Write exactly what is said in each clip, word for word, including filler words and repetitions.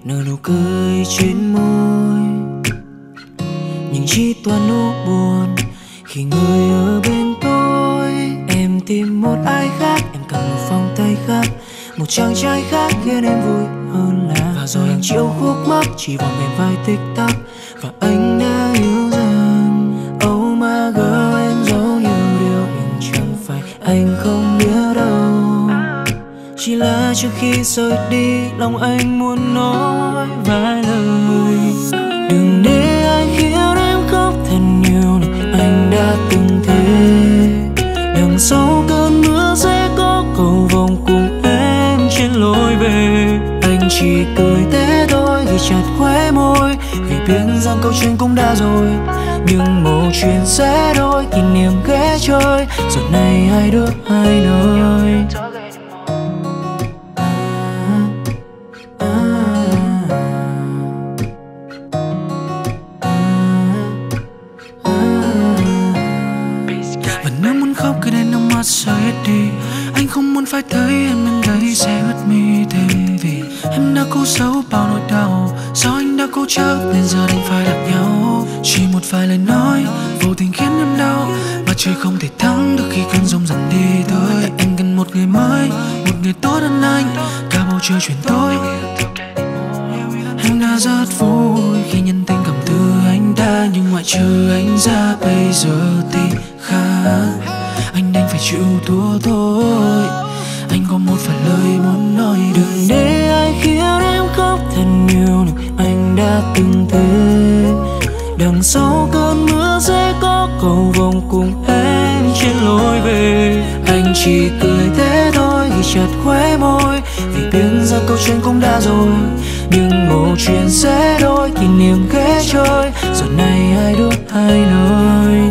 nở nụ cười trên môi, nhưng chỉ toàn nỗi buồn khi người ở bên tôi. Em tìm một ai khác, em cần một vòng tay khác, một chàng trai khác khiến em vui hơn là. Và rồi hàng triệu khúc mắc chỉ vòng bên vai tích tắc, và anh đã hiểu rằng oh my girl, em giấu nhiều điều nhưng chẳng phải anh không biết đâu. Chỉ là trước khi rời đi, lòng anh muốn nói vài lời. Đừng để anh khiến em khóc thật nhiều này, anh đã từng thế. Đằng sau cơn mưa sẽ có cầu vồng cùng em trên lối về. Anh chỉ cười thế thôi ghi chặt khóe môi, vì biết rằng câu chuyện cũng đã rồi. Nhưng mẩu chuyện sẽ đổi, kỷ niệm ghé chơi. Giờ này hai đứa hai nơi. Và nếu muốn khóc cứ để nước mắt rơi hết đi. Anh không muốn phải thấy em bên đấy sẽ ướt mi thêm. Vì em đã cố giấu bao nỗi đau, sao anh đã cố chấp nên giờ đành phải gặp nhau. Chỉ một vài lời nói vô tình khiến em đau, mà trời không thể thắng được khi cơn giông dần đi thôi. Tại anh cần một người mới, một người tốt hơn anh, cả bầu trời chuyển tôi. Em đã rất vui khi nhận tình cảm từ anh ta, nhưng ngoại trừ anh ra bây giờ thì khác. Anh đành phải chịu thua thôi. Anh có một vài lời muốn nói. Đừng để ai khiến em khóc thật nhiều này, anh đã từng thế. Đằng sau cơn mưa sẽ có cầu vồng cùng em trên lối về. Anh chỉ cười thế thôi ghi chặt khóe môi, vì biết rằng câu chuyện cũng đã rồi. Nhưng mẩu chuyện sẽ đổi, kỷ niệm ghé chơi. Giờ này hai đứa hai nơi.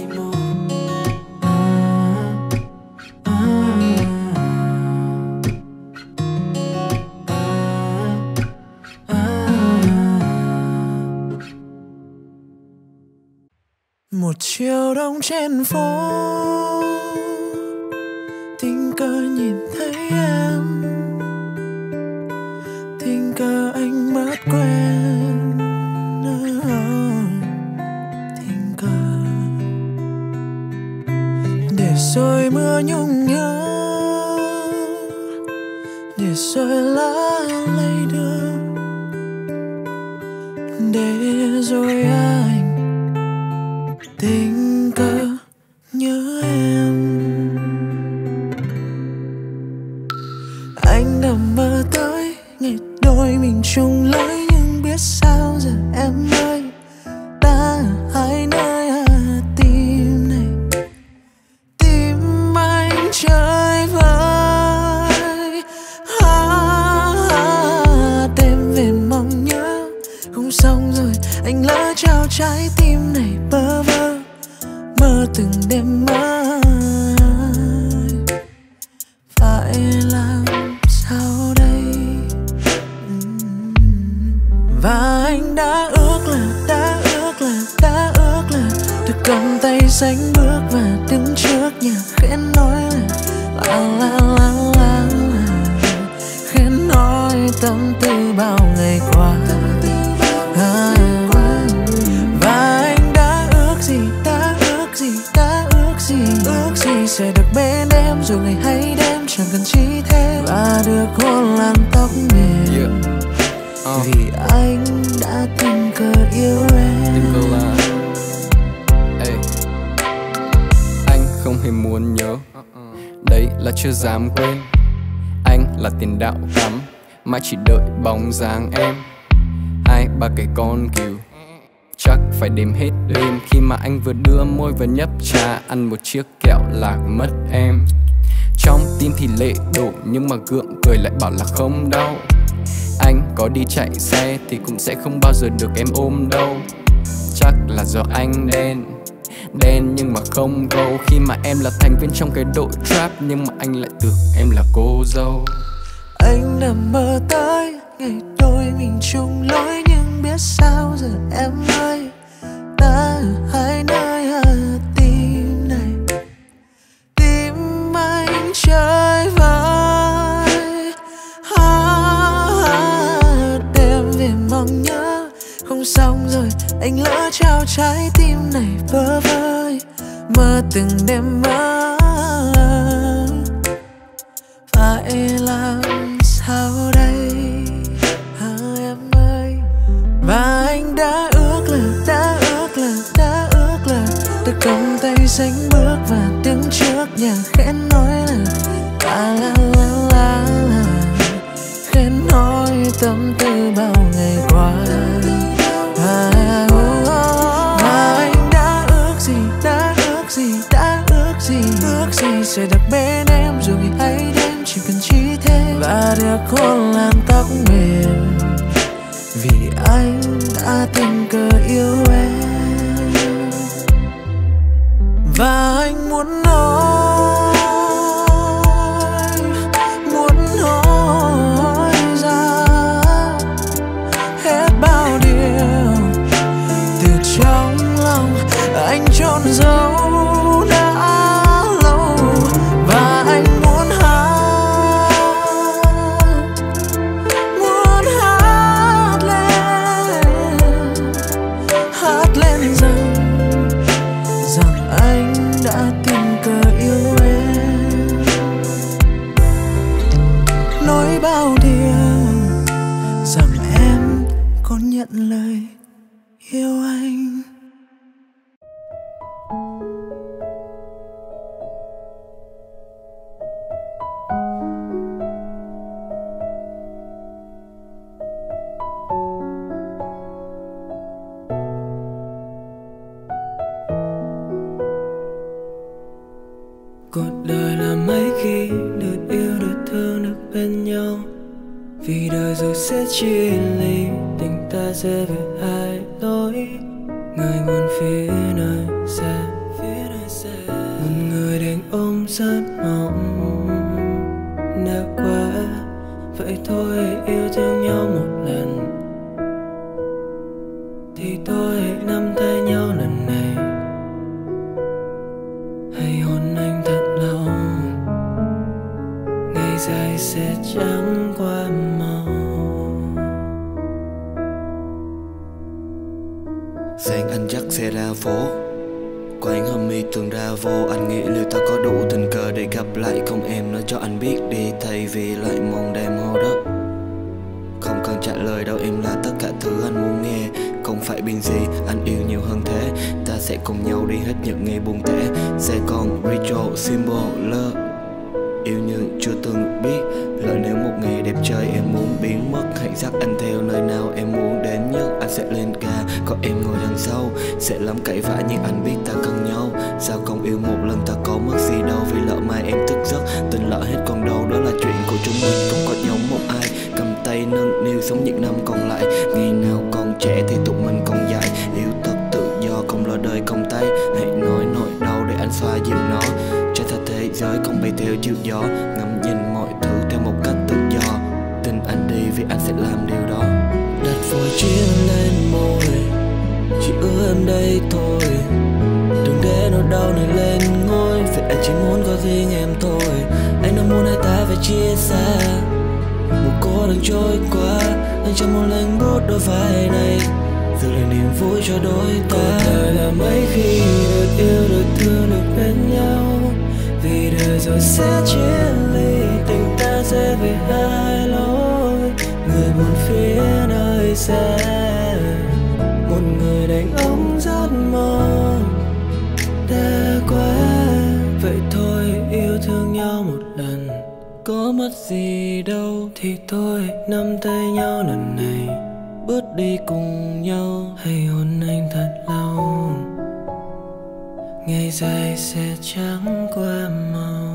Một chiều đông trên phố, tình cờ nhìn thấy em, tình cờ anh mất quen. Tình cờ để rồi mưa nhung nhớ, để rồi lá lay đưa, để rồi anh tình cờ nhớ em. Anh đã mơ tới ngày đôi mình chung lối, nhưng biết sao giờ em ơi, ta ở hai nơi à, tim này tim anh chơi vơi. Ah, ah, đêm về mong nhớ không xong rồi, anh lỡ trao trái tim này bơ vơ, mơ từng đêm mơ. Phải làm sao đây? Và anh đã ước là, đã ước là, đã ước là được cầm tay sánh bước và đứng trước nhà khen nói là la la la la la, khen nói tâm tư bao ngày qua. À, và anh đã ước gì, đã ước gì, đã ước gì, ước gì sẽ được bên em rồi ngày hay đêm chẳng cần chi thêm, và được hôn làn tóc mềm. Yeah. Uh. Vì anh đã tình cờ yêu em. Tình cờ là hey. Anh không hề muốn nhớ, đấy là chưa dám quên. Anh là tiền đạo cắm, mãi chỉ đợi bóng dáng em. Hai ba cái con cừu chắc phải đếm hết đêm, khi mà anh vừa đưa môi vừa nhấp trà, ăn một chiếc kẹo lạc mất em. Trong tim thì lệ đổ, nhưng mà gượng cười lại bảo là không đau. Anh có đi chạy xe thì cũng sẽ không bao giờ được em ôm đâu. Chắc là do anh đen, đen nhưng mà không gâu. Khi mà em là thành viên trong cái đội trap, nhưng mà anh lại tưởng em là cô dâu. Anh đã mơ tới ngày đôi mình chung lối, nhưng biết sao giờ em ơi, ta ở hai nơi à, tim này tim anh chơi vơi. Ah, ah, đêm sao trái tim này vơ vơi, mơ từng đêm mơ. Phải làm sao đây hả em ơi? Và anh đã ước là, đã ước là, đã ước là được cầm tay xanh bước và đứng trước nhà khẽ nói là la la la la la, khẽ nói tâm tư bao ngày qua. À, oh, oh. Và anh đã ước gì, đã ước gì, đã ước gì, ước gì sẽ được bên em dù ngày ấy đêm chỉ cần chỉ thế, và được hôn làm tóc mềm vì anh đã tình cờ yêu em. Và anh muốn nói, muốn nói ra hết bao điều từ trong lòng anh chôn giấu đã lâu. Và anh muốn hát, muốn hát lên, hát lên rằng rằng anh đã tình cờ yêu em. Nói bao điều rằng em có nhận lời yêu anh. Cuộc đời là mấy khi được yêu, được thương, được bên nhau. Vì đời rồi sẽ chia ly, tình ta sẽ về hai lối. Người buồn phía nơi xa, một người đành ôm rất mong. Đã quá, vậy thôi hãy yêu thương nhau một lần. Thì tôi hãy nắm tay nhau lần này. Hãy hôn anh thật lâu, ngày dài sẽ chẳng qua mau. Sáng anh chắc sẽ ra phố, quán hôm mi tuần ra vô. Anh nghĩ liệu ta có đủ tình cờ để gặp lại không? Em nói cho anh biết đi, thay vì lại mong đêm hô đất. Không cần trả lời đâu, em là tất cả thứ anh muốn nghe. Không phải biên gì, anh yêu nhiều hơn thế. Ta sẽ cùng nhau đi hết những ngày buồn tẻ. Sẽ còn ritual, symbol, love. Yêu như chưa từng biết. Lỡ nếu một ngày đẹp trời em muốn biến mất, hãy dắt anh theo nơi nào em muốn đến nhất. Anh sẽ lên ca, còn em ngồi đằng sau. Sẽ lắm cãi vã nhưng anh biết ta cần nhau. Sao không yêu một lần ta có mất gì đâu. Vì lỡ mai em thức giấc, tình lỡ hết còn đâu. Đó là chuyện của chúng mình, không có giống một ai. Cầm tay nâng niu sống những năm còn lại. Ngày nào còn trẻ thì tụi mình còn dài. Yêu thật tự do, không lo đời không tay. Hãy nói nỗi đau để anh xoa dịu nó. Cho ta thế giới không bay theo chiều gió. Ngắm nhìn mọi thứ theo một cách tự do. Tin anh đi vì anh sẽ làm điều đó. Đặt vội chia lên môi, chỉ ước em đây thôi. Đừng để nỗi đau này lên ngôi, vì anh chỉ muốn có riêng em thôi. Anh đâu muốn hai ta phải chia xa. Một cô đang trôi qua, anh chẳng muốn lên bút đôi vai này. Giữ lại niềm vui cho đôi ta. Cuộc đời là mấy khi được yêu, được thương, được bên nhau. Vì đời rồi sẽ chia ly, tình ta sẽ về hai lối. Người buồn phía nơi xa, một người đàn ông rất mong. Đã quá, vậy thôi yêu thương nhau một lần. Có mất gì đâu, thì thôi nắm tay nhau lần này. Bước đi cùng nhau, hãy hôn anh thật lâu. Ngày dài sẽ chẳng qua mau.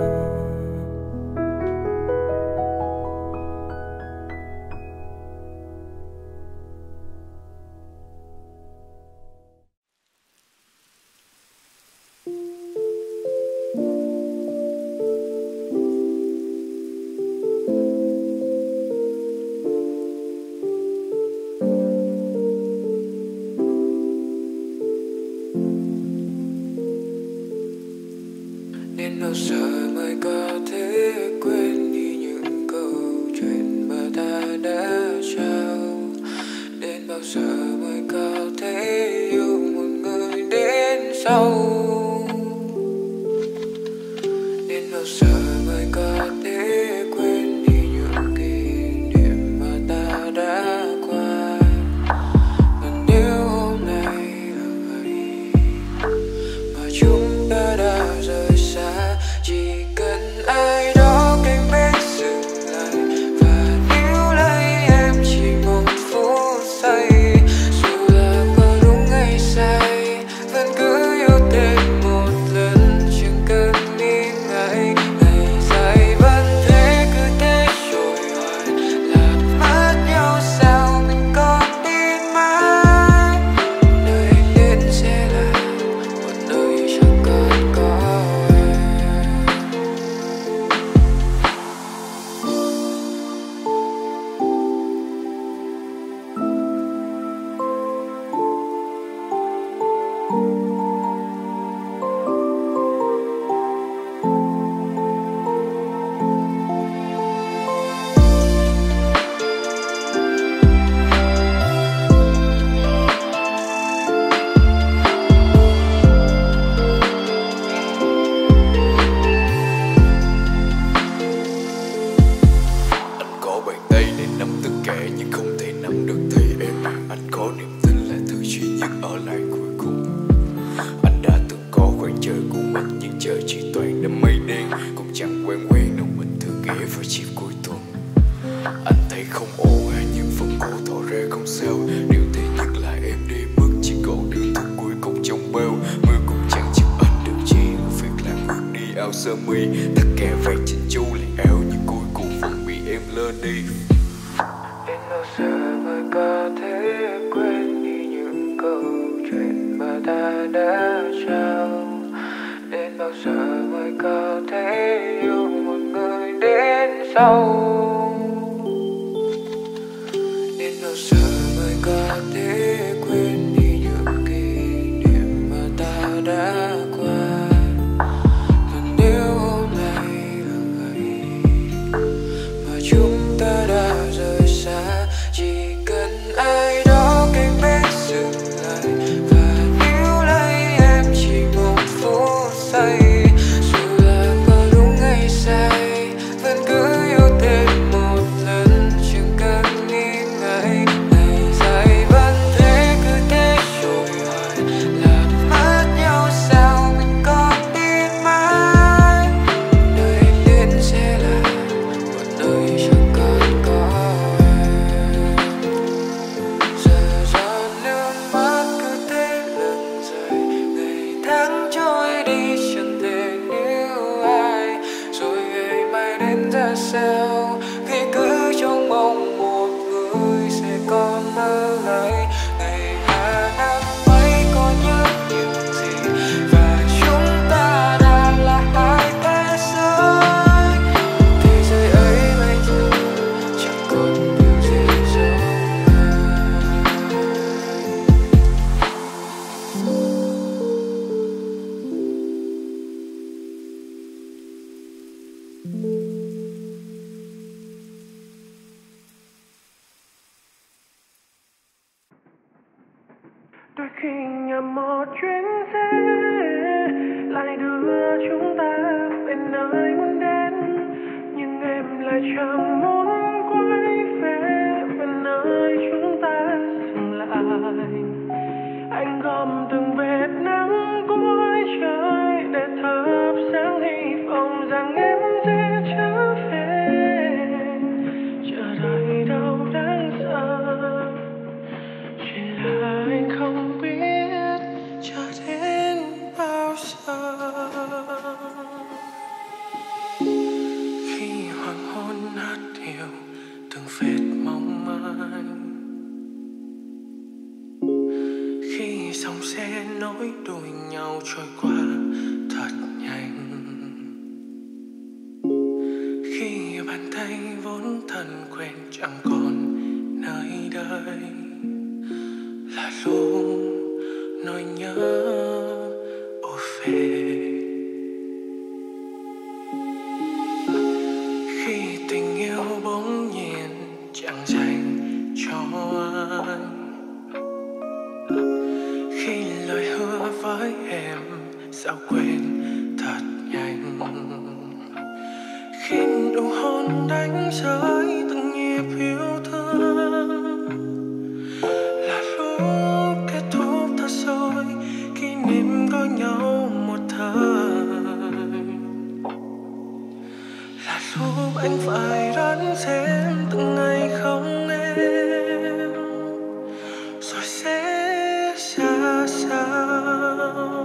Đến bao giờ mới có thể quên đi những câu chuyện mà ta đã trao? Đến bao giờ mới có thể yêu sau. Đến bao giờ mới có thể quên đi những kỷ niệm mà ta đã qua. Và nếu hôm nay là ngày mà chúng ta đã rời xa, chỉ cần ai đó cạnh bên dừng lại và níu lấy em chỉ một phút giây. Dù là có đúng hay sai, vẫn cứ yêu thêm một lần, chẳng cần nghĩ ngại. Ngày dài vẫn thế, cứ thế trôi hoài, làm mất nhau sao mình có tin mãi. Nơi anh đến sẽ là một nơi chẳng còn có em. Anh có bàn tay để nắm tất cả nhưng không thể nắm được tay em. Anh có niềm tin là thứ duy nhất ở lại cuối cùng. Anh đã từng có khoảng trời của mình nhưng trời chỉ toàn đám mây đen. Cũng chẳng quen quen đâu mình thường ghé vào chiều cuối tuần. Anh thấy không ổn à nhưng vẫn cố tỏ ra không sao. Điều tệ nhất là em đi bước chỉ còn đường thức cuối cùng trong bao. Mưa cũng chẳng giúp anh được chi, việc làm ướt đi áo sơ mi. Tất cả vàng chỉnh chu liền áo nhưng cuối cùng vẫn bị em lơ đi. Đến bao giờ mới có thể quên đi những câu chuyện mà ta đã trao. Đến bao giờ mới có thể yêu một người đến sau. Đến bao giờ mới có thể quên đi những kỷ niệm mà ta đã qua. Và nếu hôm nay là ngày mà chúng ta đã rời xa, chỉ cần ai đó cạnh bên dừng lại và níu lấy em chỉ một phút giây. Dù là có đúng hay sai, vẫn cứ yêu thêm một lần, chẳng cần nghĩ ngại. Ngày dài vẫn thế, cứ thế trôi hoài, làm mất nhau sao mình có tin mãi. Nơi anh đến sẽ là một nơi chẳng còn có em. Giờ giọt nước mắt cứ thế lần dài, ngày tháng trôi đi chẳng thể níu ai. Rồi ngày mai đến ra sao khi cứ trông mong một người sẽ còn ở lại. Ngày hà năm ấy có nhớ những gì và chúng ta đã là hai thế giới. Thế giới ấy bây giờ chẳng còn điều gì giống ai. Đôi khi nhầm một chuyến xe lại đưa chúng ta về nơi muốn đến, nhưng em lại chẳng muốn quay về về nơi chúng ta dừng lại. Anh gom từng vệt nắng cuối trời để thắp sáng hy vọng rằng em sẽ trở về. Chờ đợi đâu đáng sợ, chỉ là anh không biết chờ đến bao giờ. Khi hoàng hôn nát hiểu từng vệt mong manh, khi dòng xe nối đuôi nhau trôi qua thật nhanh, khi bàn tay vốn thân quen chẳng còn nơi đây, là lúc nỗi nhớ ùa về. Khi tình yêu bỗng nhiên chẳng dành cho anh, khi lời hứa với với em sao quên thật nhanh. Khi nụ hôn đánh rơi từng nhịp yêu thương là lúc kết thúc thật rồi, kỷ niệm có nhau một thời. Là lúc anh phải đón xem từng ngày không em, rồi sẽ ra sao.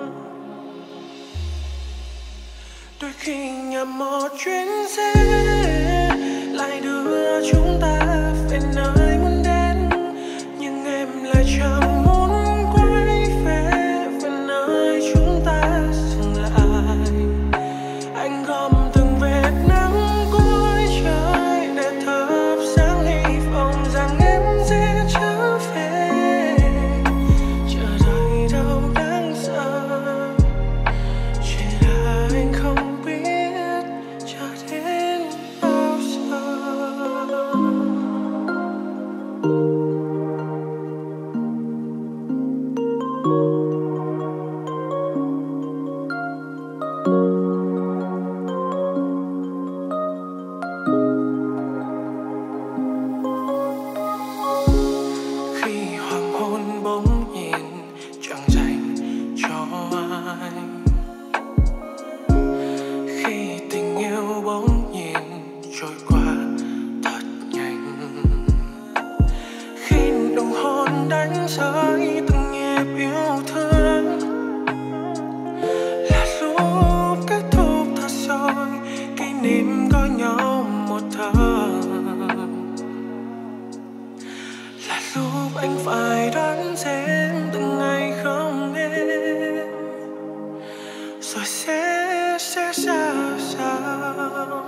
Đôi khi nhầm một chuyến xe lại đưa chúng ta về nơi muốn đến, nhưng em lại chẳng muốn quay về về nơi chúng ta dừng lại. Anh gom từng vệt nắng cuối trời để thắp sáng hy vọng rằng em sẽ trở về. Chờ đợi đâu đáng sợ, chỉ là anh không biết chờ đến bao giờ. Khi hoàng hôn bỗng nhìn chẳng dành cho ai, khi tình yêu bỗng nhìn trôi qua thật nhanh, khi nụ hôn đánh rơi từng nhịp yêu thương là lúc kết thúc thật rồi, kỷ niệm có nhau một thời. Là lúc anh phải đón xem từng ngày không em, rồi sẽ sẽ ra sao.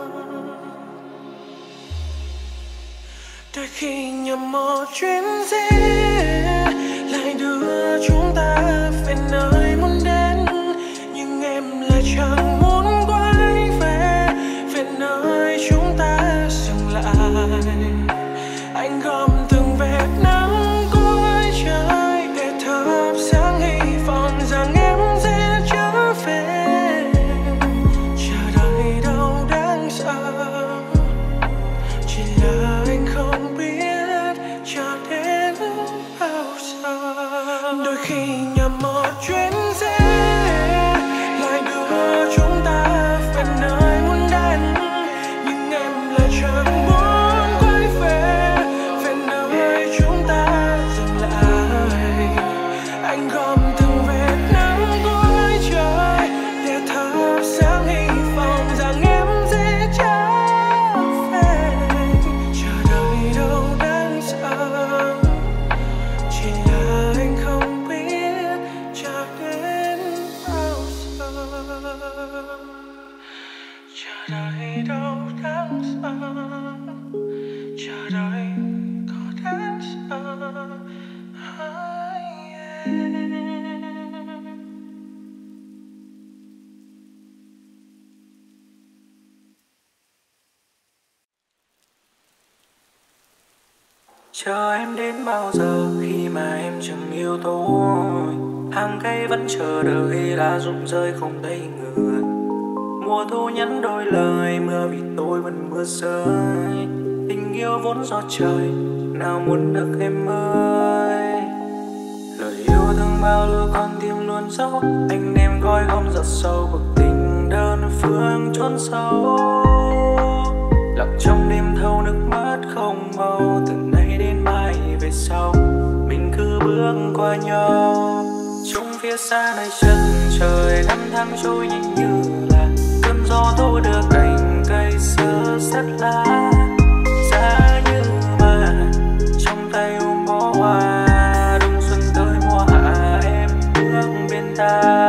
Đôi khi nhầm một chuyến xe lại đưa chúng ta về nơi muốn đến, nhưng em lại chẳng muốn quay về về nơi chúng ta dừng lại. Anh gom từng vệt nắng cuối trời để thắp sáng hy vọng rằng em sẽ trở về. Chờ đợi đâu đáng sợ, chỉ là anh không biết chờ đến bao giờ. Đôi khi nhầm một chuyến xe lại đưa chúng ta về nơi muốn đến, nhưng em lại chẳng muốn quay về về nơi chúng ta dừng lại. Anh gom từng vệt nắng cuối trời để thắp sáng hy vọng rằng em sẽ trở về. Chờ đợi đâu đáng sợ, chỉ là anh không biết chờ đến bao giờ. Chờ đợi đâu đáng sợ, chờ đợi có đáng sợ hay em. Chờ em đến bao giờ khi mà em chẳng yêu tôi. Hàng cây vẫn chờ đợi lá rụng rơi không thấy người. Mùa thu nhắn đôi lời, mưa vì tôi vẫn mưa rơi. Tình yêu vốn do trời, nào muốn được em ơi. Lời yêu thương bao lưu con tim luôn dấu. Anh đem gói gom giọt sâu cuộc tình đơn phương chốn sâu. Lặng trong đêm thâu nước mắt không màu. Từ nay đến mai về sau, mình cứ bước qua nhau. Trong phía xa nơi chân trời, năm tháng trôi nhanh như là cơn gió thổi đưa cành cây xưa rất lá. Giá như mà trong tay ôm bó hoa, đông xuân tới mùa hạ em bước bên ta.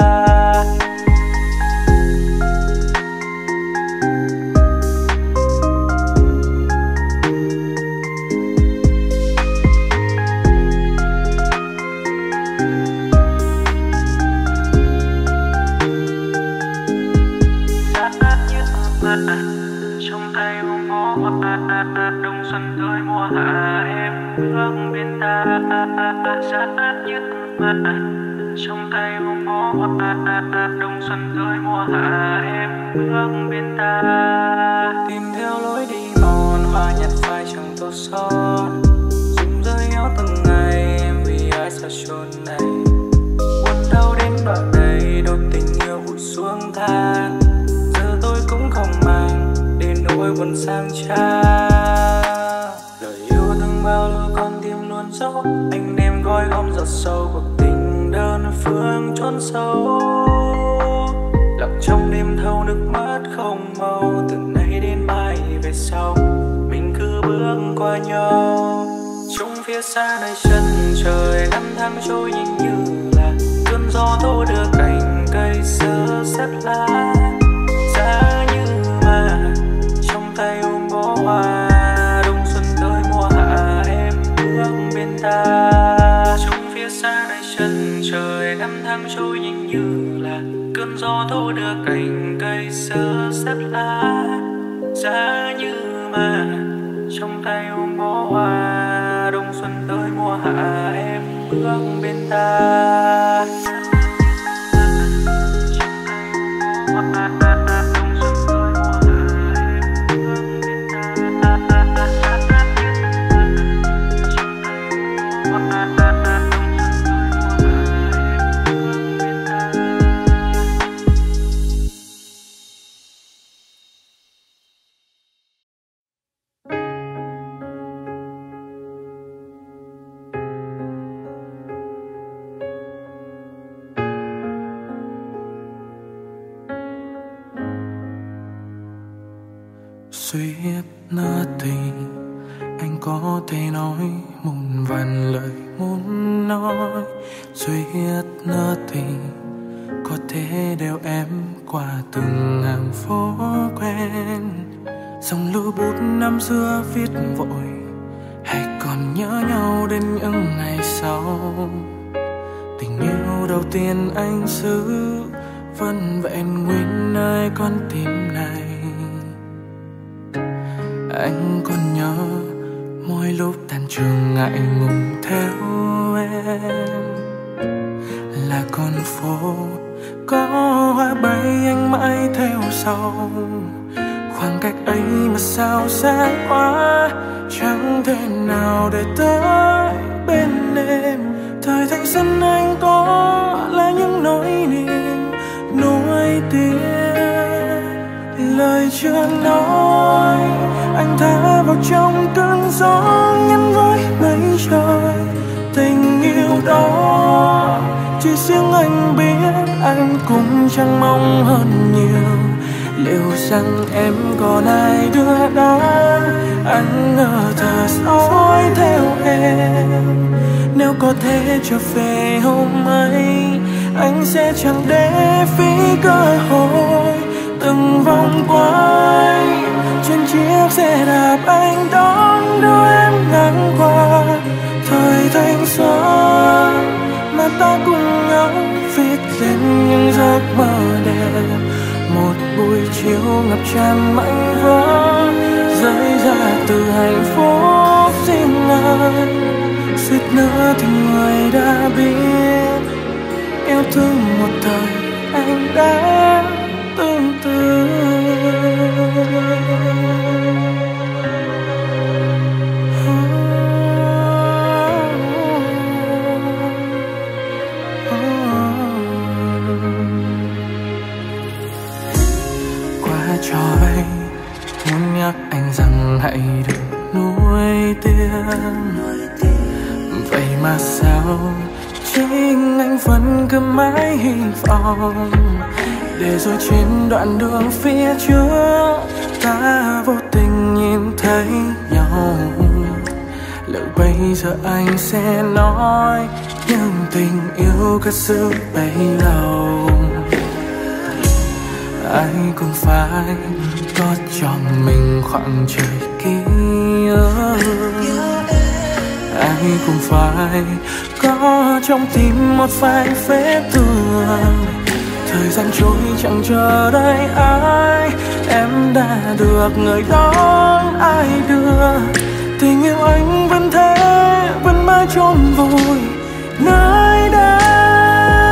Trong tay ôm bó hoa, đông xuân tới mùa hạ em bước bên ta. Sát như mà trong tay ôm bó hoa. Đông xuân tới mùa hạ em bước bên ta, tìm theo lối đi mòn hoa nhặt phai chẳng tô son, rụng rơi héo từng ngày em vì ai xa chốn này. Buồn đau đến đoạn này đôi tình yêu vùi xuống than, giờ tôi cũng không mang để nỗi buồn sang cha. Lời yêu thương bao lâu con tim luôn dấu, anh em gói gom giọt sâu cuộc tình đơn phương chốn sâu. Lặng trong đêm thâu nước mắt không màu, từ nay đến mai về sau mình cứ bước qua nhau. Trong phía xa nơi chân trời năm tháng trôi nhanh như là cơn gió thổi đưa cành cây xưa sét lá. Giá như mà trong tay ôm bó hoa, đông xuân tới mùa hạ em bước bên ta. Trong phía xa nơi chân trời năm tháng trôi nhanh như là cơn gió thổi đưa cành cây xưa sét lá. Giá như mà trong tay ôm bó hoa, đông xuân tới mùa hạ em bước bên ta. Sweet nothing, anh có thể nói muôn vàn lời muốn nói. Sweet nothing, có thể đeo em qua từng hàng phố quen. Dòng lưu bút năm xưa viết vội, hay còn nhớ nhau đến những ngày sau. Tình yêu đầu tiên anh giữ vẫn vẹn nguyên nơi con tim này. Anh còn nhớ mỗi lúc tan trường ngại ngùng theo em, là con phố có hoa bay anh mãi theo sau. Khoảng cách ấy mà sao xa quá, chẳng thể nào để tới bên em. Thời thanh xuân anh có là những nỗi niềm nuối tiếc, lời chưa nói anh thả vào trong cơn gió nhắn với mây trời. Tình yêu đó chỉ riêng anh biết, anh cũng chẳng mong hơn nhiều. Liệu rằng em còn ai đưa đón, anh ngờ thở dõi theo em. Nếu có thể trở về hôm ấy, anh sẽ chẳng để phí cơ hội. Từng vòng quay trên chiếc xe đạp anh đón đưa em ngang qua thời thanh xuân mà ta cùng nhau viết lên những giấc mơ đẹp. Một buổi chiều ngập tràn mảnh vỡ rơi ra từ hạnh phúc riêng anh. Suýt nữa thì người đã biết yêu thương một thời anh đã tương tư. Qua trò ấy muốn nhắc anh rằng hãy đừng nuối tiếc. Vậy mà sao chính anh vẫn cứ mãi hy vọng, để rồi trên đoạn đường phía trước ta vô tình nhìn thấy nhau. Liệu bây giờ anh sẽ nói những tình yêu cất giữ bấy lâu, anh cũng phải có cho mình khoảng trời kia. Anh cũng phải có trong tim một vài vết thương. Thời gian trôi chẳng chờ đợi ai, em đã được người đón ai đưa. Tình yêu anh vẫn thế, vẫn mãi chôn vùi nơi đây.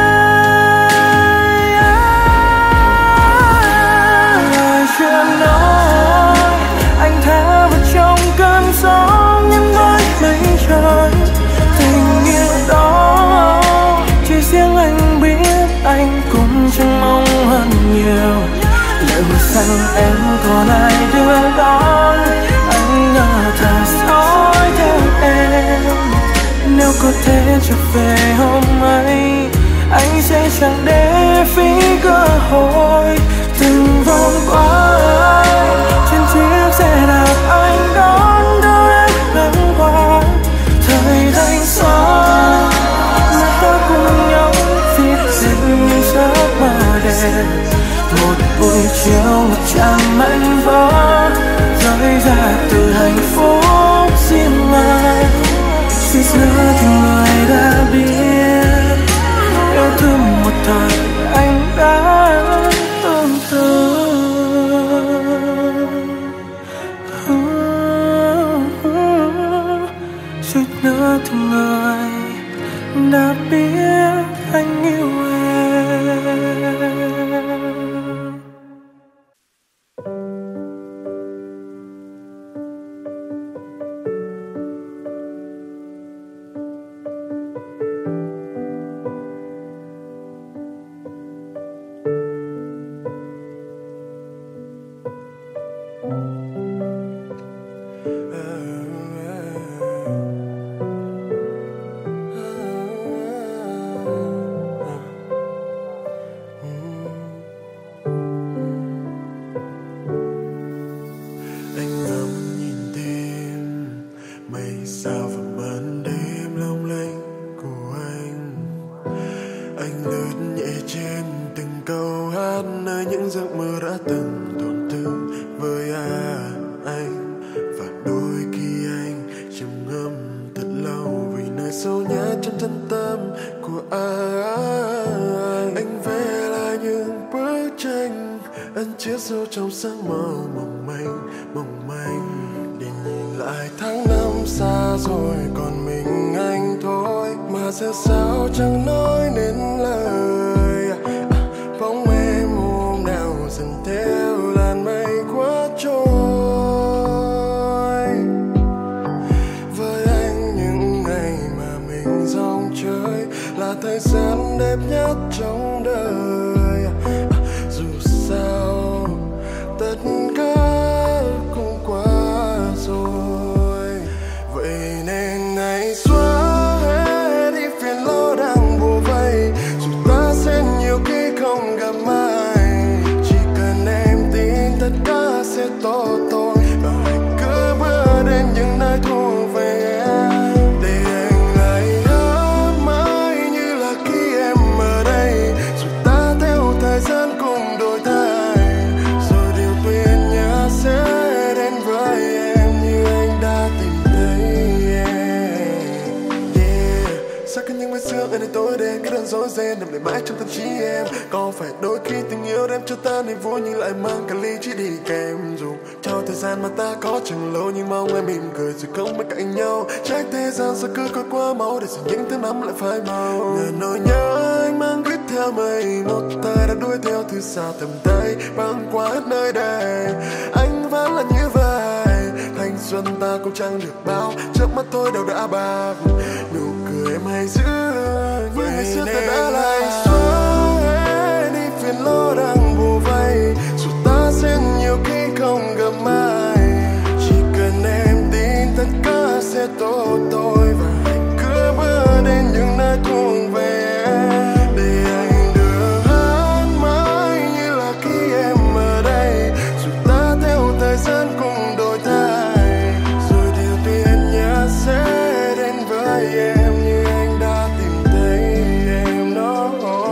em còn ai đưa đón. Anh ngờ thà dõi theo em. Nếu có thể trở về hôm ấy, anh sẽ chẳng để phí cơ hội. Từng vòng qua anh trên chiếc xe đạp anh đón đưa em ngang qua thời thanh xuân mà ta cùng nhau viết dựng những giấc mơ đẹp. Một buổi chiều ngập tràn mảnh vỡ rơi ra từ hạnh phúc riêng anh. Suýt nữa thì người đã biết yêu thương một thời anh đã tương tư. Suýt nữa thì người đã biết anh yêu em. Trong sáng mơ mộng manh mộng manh để nhìn lại tháng năm xa rồi còn mình anh thôi mà giờ sao chẳng nói nên lời. À, bóng em hôm nào dần theo làn mây quá trôi. Với anh những ngày mà mình dòng chơi là thời gian đẹp nhất trong đời. À, dù sao tất cả cũng qua rồi, vậy nên ngày xóa hết đi phiền lo đang bủa vây. Dù ta sẽ nhiều khi không gặp ai, chỉ cần em tin tất cả sẽ tốt thôi. Và hãy cứ bước đến những nơi thuộc về em, để anh lại hát mãi như là khi em ở đây. Dù ta theo thời gian cùng đổi thay, sẽ đến với em như anh đã tìm thấy em. Yeah. Sao cứ những vết xương ở nơi tối đen, cái đơn dối ren nằm lại mãi trong tâm trí em. Có phải đôi khi tình yêu đem cho ta niềm vui nhưng lại mang cả ly chỉ đi kèm. Dù cho thời gian mà ta có chẳng lâu, nhưng mong em mỉm cười rồi không bên cạnh nhau. Trách thế gian sao cứ coi qua máu, để rồi những tháng năm lại phai màu. Ngờ nỗi nhớ anh mang viết theo mây, một thời đã đuổi theo thứ xa tầm tay, băng qua hết nơi đây. Anh vẫn là như vậy, thanh xuân ta cũng chẳng được bao, trước mắt tôi đâu đã bạc. Nụ cười em hay giữ như ngày xưa ta đã lại xóa hết đi phiền lo đang bủa vây. Dù ta sẽ nhiều khi không gặp ai, chỉ cần em tin tất cả sẽ tốt thôi. Và hãy cứ bước đến những nơi thuộc về em, để anh được hát mãi như là khi em ở đây. Dù ta theo thời gian cùng đổi thay, rồi điều tuyệt nhất sẽ đến với em như anh đã tìm thấy em. Nó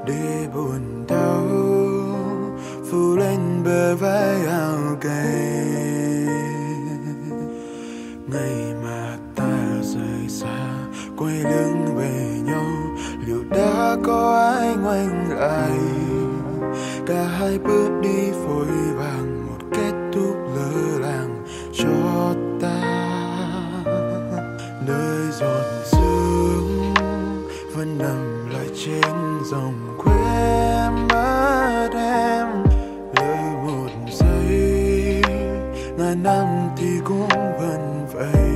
để buồn đau phủ lên bờ vai áo cay. Ngày mà ta rời xa quay lưng về nhau, liệu đã có ai ngoảnh lại? Cả hai bước đi vội vàng, một kết thúc lơ làng cho ta. Nơi giọt sương vẫn nằm lại trên dòng quên mất em. Lỡ một giây ngàn năm thì cũng vẫn vậy.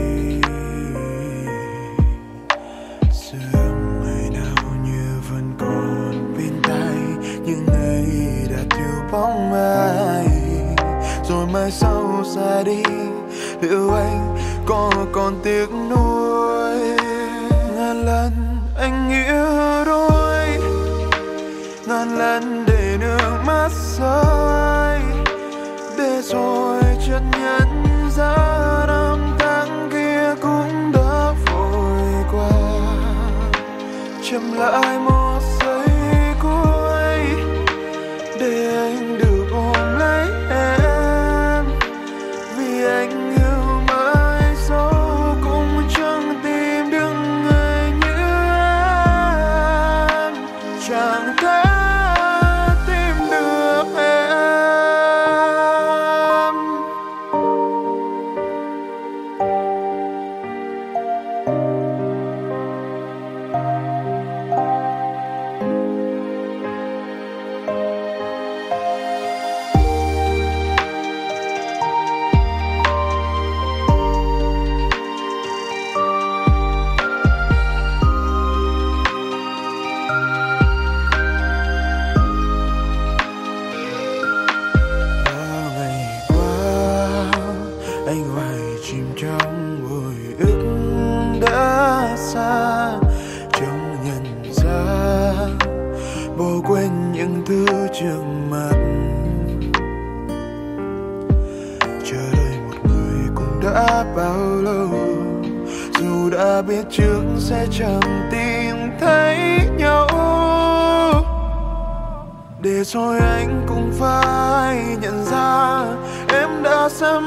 Sương ngày nào như vẫn còn bên tai, nhưng ngày đã thiếu bóng ai. Rồi mai sau xa đi, liệu anh có còn tiếc nuối? Ngàn lần anh yêu đôi, ngàn lần để nước mắt rơi, để rồi chợt nhận ra năm tháng kia cũng đã vội qua. Chậm lại một giây cuối để anh được ôm lấy em, vì anh yêu mãi dẫu cũng chẳng tìm được người như em, chẳng thể tìm được em. Anh hoài chìm trong hồi ức đã xa, chẳng nhận ra bỏ quên những thứ trước mặt. Chờ đợi một người cũng đã bao lâu, dù đã biết trước sẽ chẳng tìm thấy nhau. Để rồi anh cũng phải nhận ra em đã xa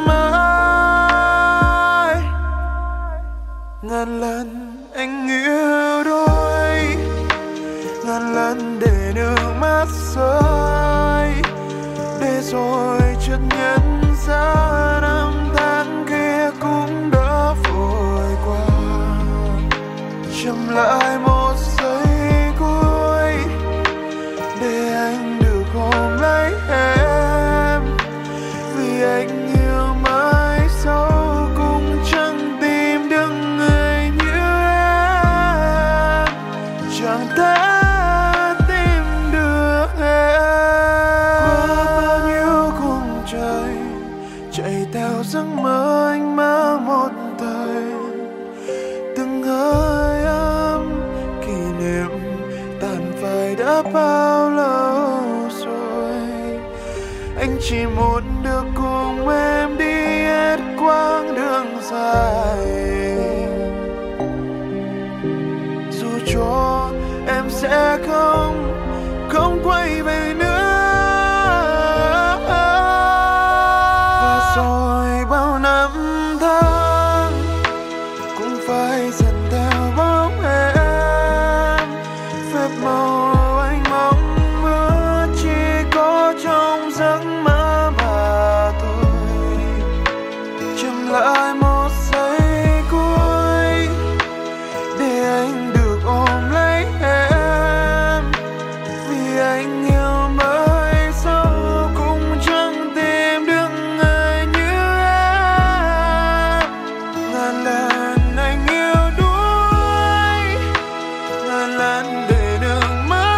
mãi. Ngàn lần anh yêu đôi, ngàn lần để nước mắt rơi, để rồi chợt nhận ra năm tháng kia cũng đã vội qua. Chậm lại một giây cuối để anh được ôm lấy em, vì anh yêu mãi dẫu cũng chẳng tìm được người như em, chẳng thể tìm được em. Qua bao nhiêu khung trời chạy theo giấc mơ anh mang một thời, từng hơi ấm kỷ niệm tàn phai đã bao lâu rồi. Anh chỉ muốn được cùng em đi hết quãng đường dài, dù cho em sẽ không không quay về nữa. Và rồi bao năm tháng cũng phải dần theo bóng em, phép màu anh mong ước chỉ có trong giấc mơ mà thôi. Chậm lại một giây cuối để anh được ôm lấy em, vì anh yêu mãi dẫu cũng chẳng tìm được người như em. Ngàn lần anh yêu đuối, ngàn lần để nước mắt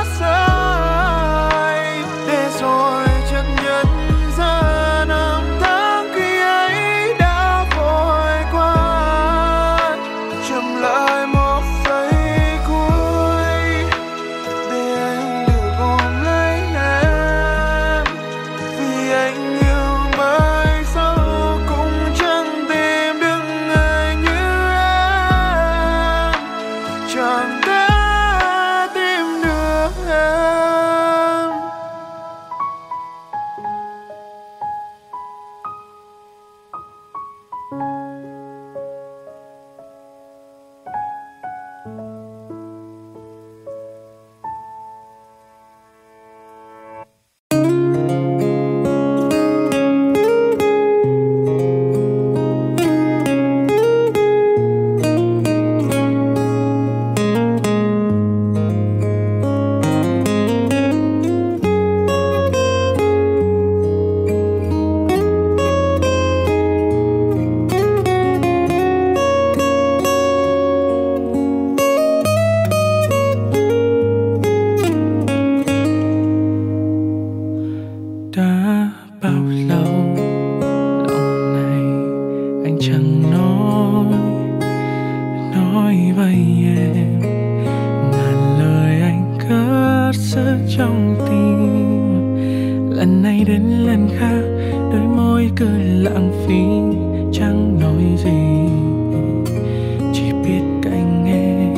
trong tim. Lần này đến lần khác, đôi môi cứ lãng phí chẳng nói gì, chỉ biết cạnh em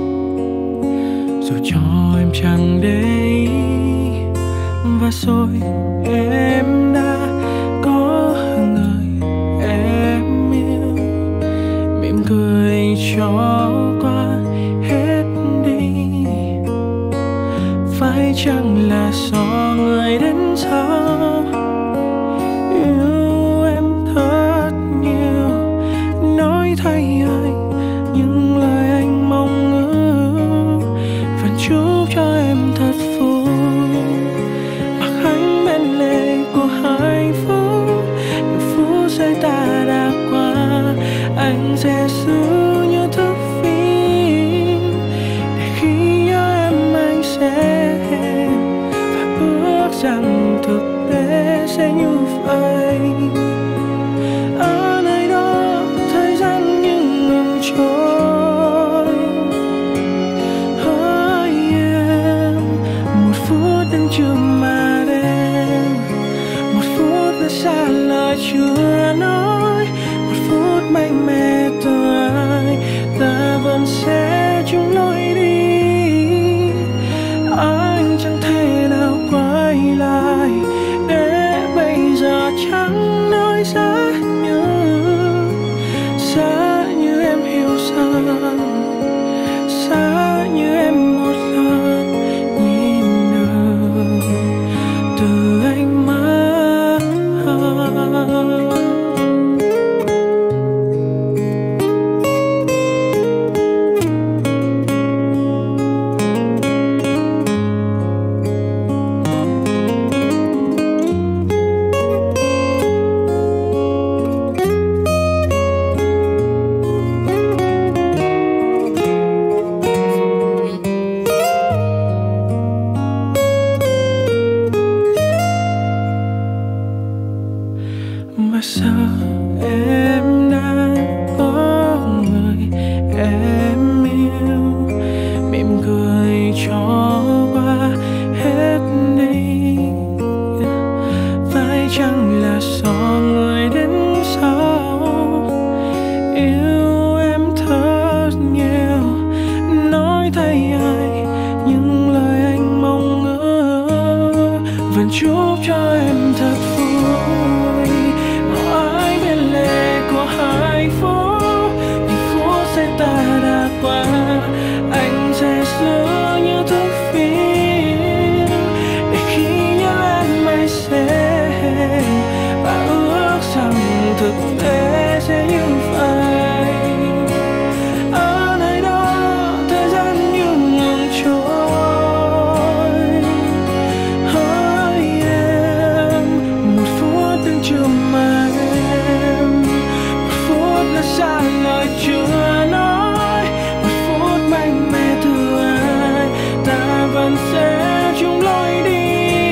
dù cho em chẳng để ý. Và rồi em đã có người em yêu, mỉm cười cho qua hết đi. Phải chăng là do người đến sau yêu em thật nhiều, nói thay anh những lời anh mong ước, vẫn chúc cho em thật vui. Mặc ánh bên lề của hạnh phúc, những phút giây ta đã qua, anh sẽ giữ như thước phim để khi nhớ em anh sẽ và ước rằng thực tế sẽ như vậy. Ở nơi đó thời gian như ngừng trôi, hỡi em một phút đứng chưa mà đêm, một phút đã xa lời chưa nói, một phút mạnh mẽ từ ai ta vẫn sẽ chung lối đi. Anh chẳng thể nào quay lại để bây giờ chẳng nói giá như giá như em hiểu rằng, giá như em một lần nhìn được từ ánh mắt. Và sao em đã có người em yêu, mỉm cười cho qua hết đi. Phải chăng là do người đến sau yêu em thật nhiều, nói thay ai những lời anh mong ước, vẫn chúc cho em thật vui. Mãi bên lề của hạnh phúc, những phút giây ta đã qua, anh sẽ giữ như thước phim để khi nhớ em anh sẽ và ước rằng thực tế sẽ như vậy. Ở nơi đó thời gian như ngừng trôi, hỡi em một phút đứng chưa mà em, một phút đã xa lời chưa nói, một phút mạnh mẽ từ ai ta vẫn sẽ chung lối đi.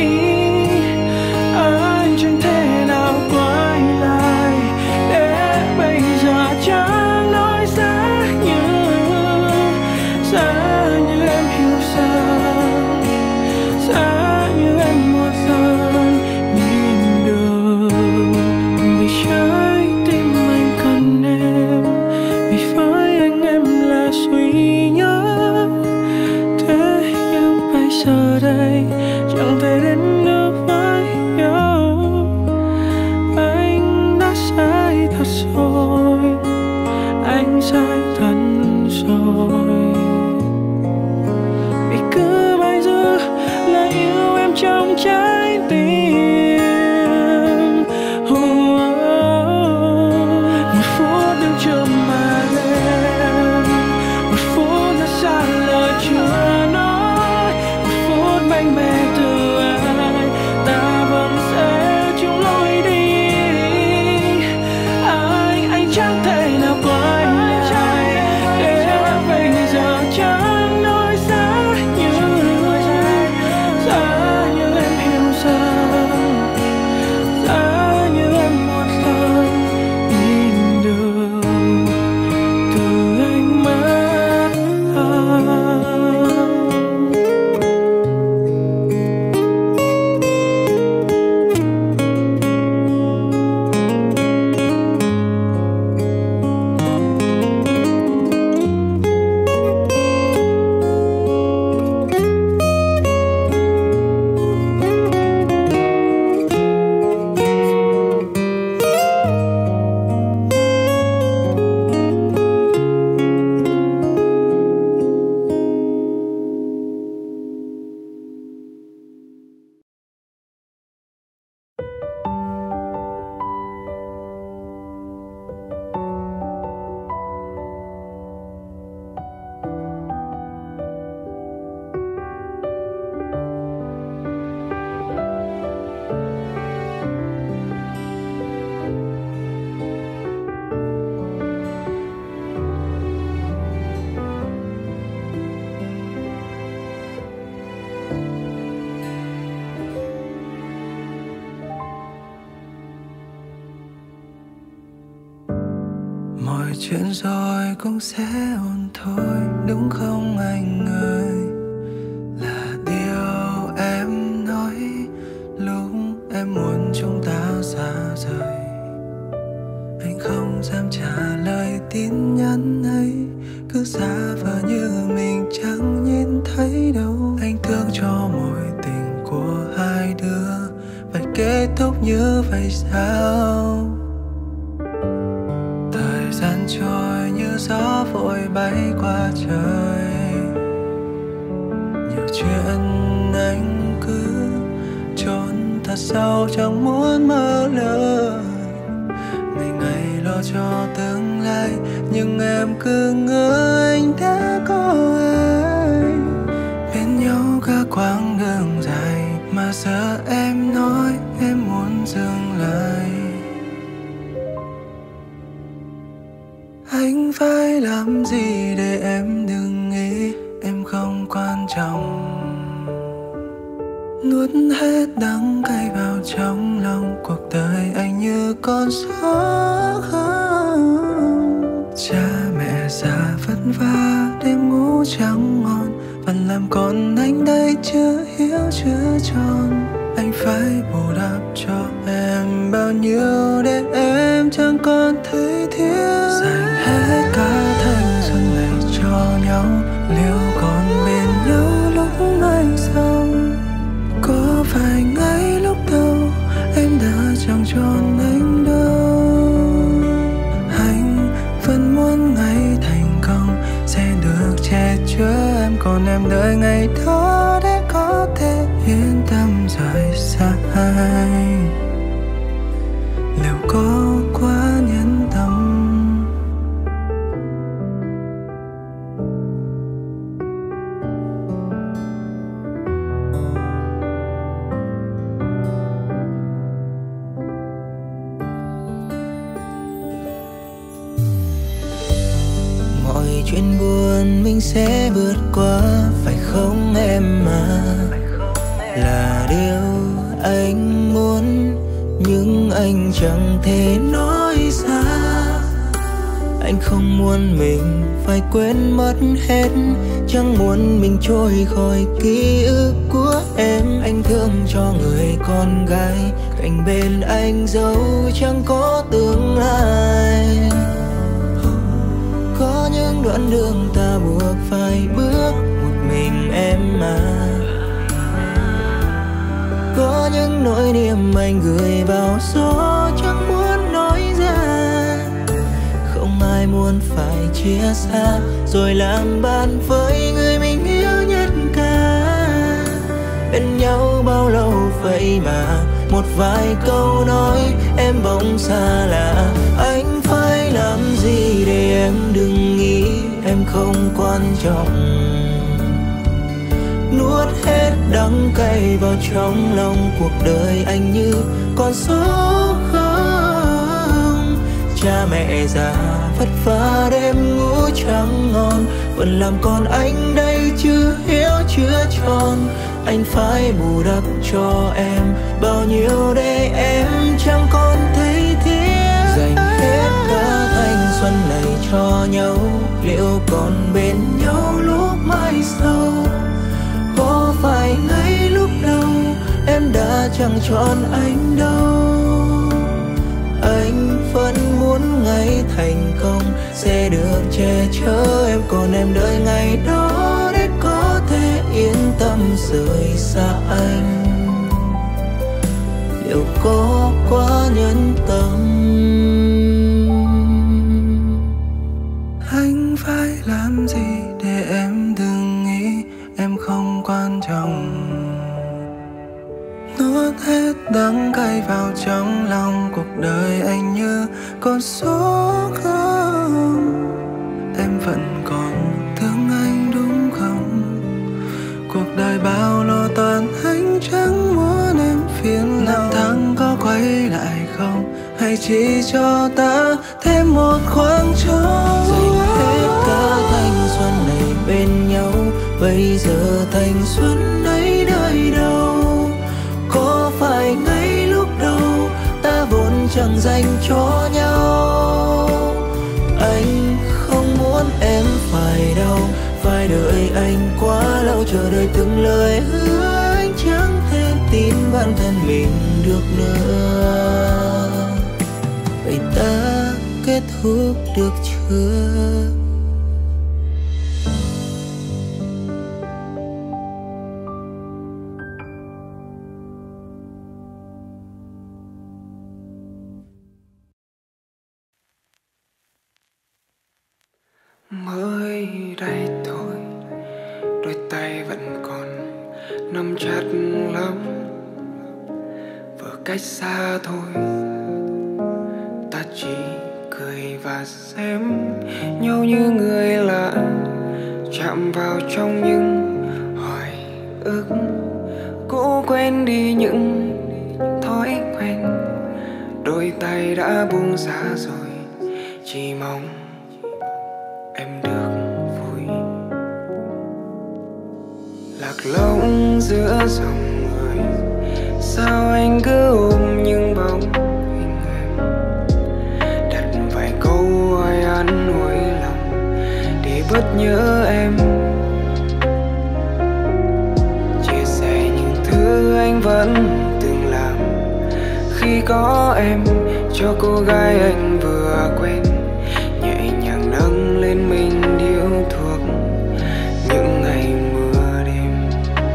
Anh chẳng thể nào quay lại để bây giờ chẳng nói giá như giá như em hiểu rằng, giá như em một lần nhìn được. Vì trái tim anh cần em, vì với anh em là duy nhất. Thế nhưng bây giờ đây chẳng thể đến được với nhau, anh đã sai thật rồi, anh sai thật rồi. Vì cứ mãi giữ lời yêu em trong trái tim. Oh, một phút đứng chờ mà em, một phút đã xa lời chưa nói, một phút mạnh mẽ từ ai ta vẫn sẽ chung lối đi. Anh anh chẳng thể nào quay lại để bây giờ chẳng nói giá như giá như em hiểu rằng, chuyện rồi cũng sẽ ổn thôi, đúng không anh ơi? Là điều em nói lúc em muốn chúng ta xa rời. Anh không dám trả lời tin nhắn ấy, cứ giả vờ như mình chẳng nhìn thấy đâu. Anh thương cho mối tình của hai đứa phải kết thúc như vậy sao? Thời gian trôi như gió vội bay qua trời, nhiều chuyện anh cứ trốn thật sâu chẳng muốn mở lời. Ngày ngày lo cho tương lai nhưng em cứ ngỡ anh đã có ai. Bên nhau cả quãng đường dài mà giờ em nói em muốn dừng lại. Anh phải làm gì để em đừng nghĩ em không quan trọng? Nuốt hết đắng cay vào trong lòng, cuộc đời anh như con số không. Cha mẹ già vất vả đêm ngủ chẳng ngon, vẫn làm con anh đây chưa hiểu chưa tròn. Anh phải bù đắp cho em bao nhiêu để em chẳng còn thấy thiếu. Dành hết cả thanh xuân này cho nhau, liệu còn bên nhau lúc mai sau? Có phải ngay lúc đầu em đã chẳng chọn anh đâu? Anh vẫn muốn ngày thành công sẽ được che chở em, còn em đợi ngày đó để có thể yên tâm rời xa anh. Liệu có quá nhẫn tâm? Mọi chuyện buồn mình sẽ vượt qua, phải không em à? Là điều anh muốn nhưng anh chẳng thể nói ra. Anh không muốn mình phải quên mất hết, chẳng muốn mình trôi khỏi ký ức của em. Anh thương cho người con gái cạnh bên anh dẫu chẳng có tương lai. Có những đoạn đường ta buộc phải bước một mình em mà. Có những nỗi niềm anh gửi vào gió chẳng muốn nói ra. Không ai muốn phải chia xa rồi làm bạn với người mình yêu nhất cả. Bên nhau bao lâu vậy mà một vài câu nói em bỗng xa lạ. Anh phải làm gì để em đừng nghĩ em không quan trọng? Nuốt hết đắng cay vào trong lòng, cuộc đời anh như con số không. Cha mẹ già vất vả đêm ngủ chẳng ngon, vẫn làm con anh đây chưa hiểu chưa tròn. Anh phải bù đắp cho em bao nhiêu để em chẳng còn thấy tiếc. Dành hết cả thanh xuân này cho nhau, liệu còn bên nhau lúc mai sau? Có phải ngay lúc đầu em đã chẳng chọn anh đâu? Anh vẫn muốn ngày thành công sẽ được che chở em, còn em đợi ngày đó để có thể yên tâm rời xa anh. Liệu có quá nhẫn tâm? Anh phải làm gì để em đừng nghĩ em không quan trọng? Nuốt hết đắng cay vào trong lòng, cuộc đời anh như con số không. Em vẫn còn thương anh đúng không? Cuộc đời bao lo toan anh chẳng muốn em phiền lòng. Năm tháng có quay lại không? Hay chỉ cho ta thêm một khoảng trống? Dành hết cả thanh xuân này bên nhau, bây giờ thanh xuân ấy đời đâu? Có phải ngay lúc đầu ta vốn chẳng dành cho nhau? Anh phải đợi anh quá lâu, chờ đợi từng lời hứa anh chẳng thể tin bản thân mình được nữa. Vậy ta kết thúc được chưa? Mới đây thôi, đôi tay vẫn còn nắm chặt lắm. Vừa cách xa thôi, ta chỉ cười và xem nhau như người lạ, chạm vào trong những hồi ức cũ, quên đi những thói quen. Đôi tay đã buông xa rồi, chỉ mong em được vui. Lạc lõng giữa dòng người, sao anh cứ ôm những bóng hình em, đặt vài câu hỏi an ủi lòng để bớt nhớ em. Chia sẻ những thứ anh vẫn từng làm khi có em, cho cô gái anh vừa quen, nhẹ nhàng nâng lên mình điếu thuốc những ngày mưa đêm.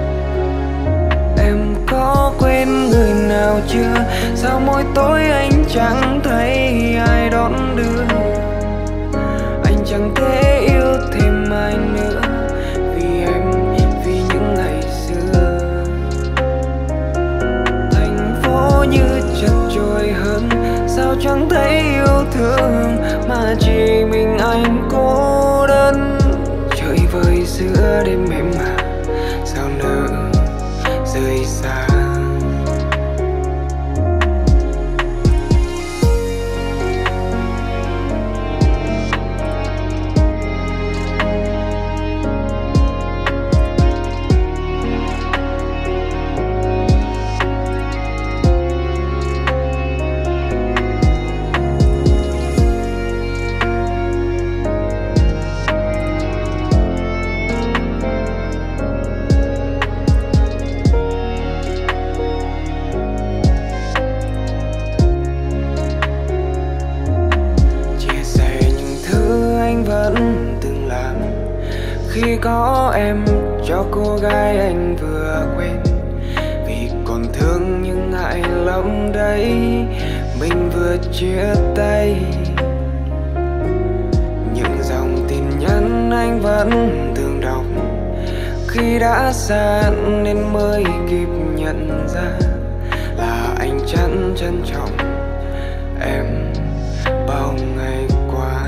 Em có quên người nào chưa? Sao mỗi tối anh chẳng thấy ai đón đưa? Anh chẳng thể yêu thêm ai nữa vì em, vì những ngày xưa. Thành phố như chật chội hơn, sao chẳng thấy yêu thương mà chỉ mình anh cô đơn. Trời vơi giữa đêm em mà sao nỡ rời xa. Khi có em, cho cô gái anh vừa quen, vì còn thương nhưng ngại lắm đấy, mình vừa chia tay. Những dòng tin nhắn anh vẫn thường đọc, khi đã xa nên mới kịp nhận ra là anh chẳng trân trọng em bao ngày qua.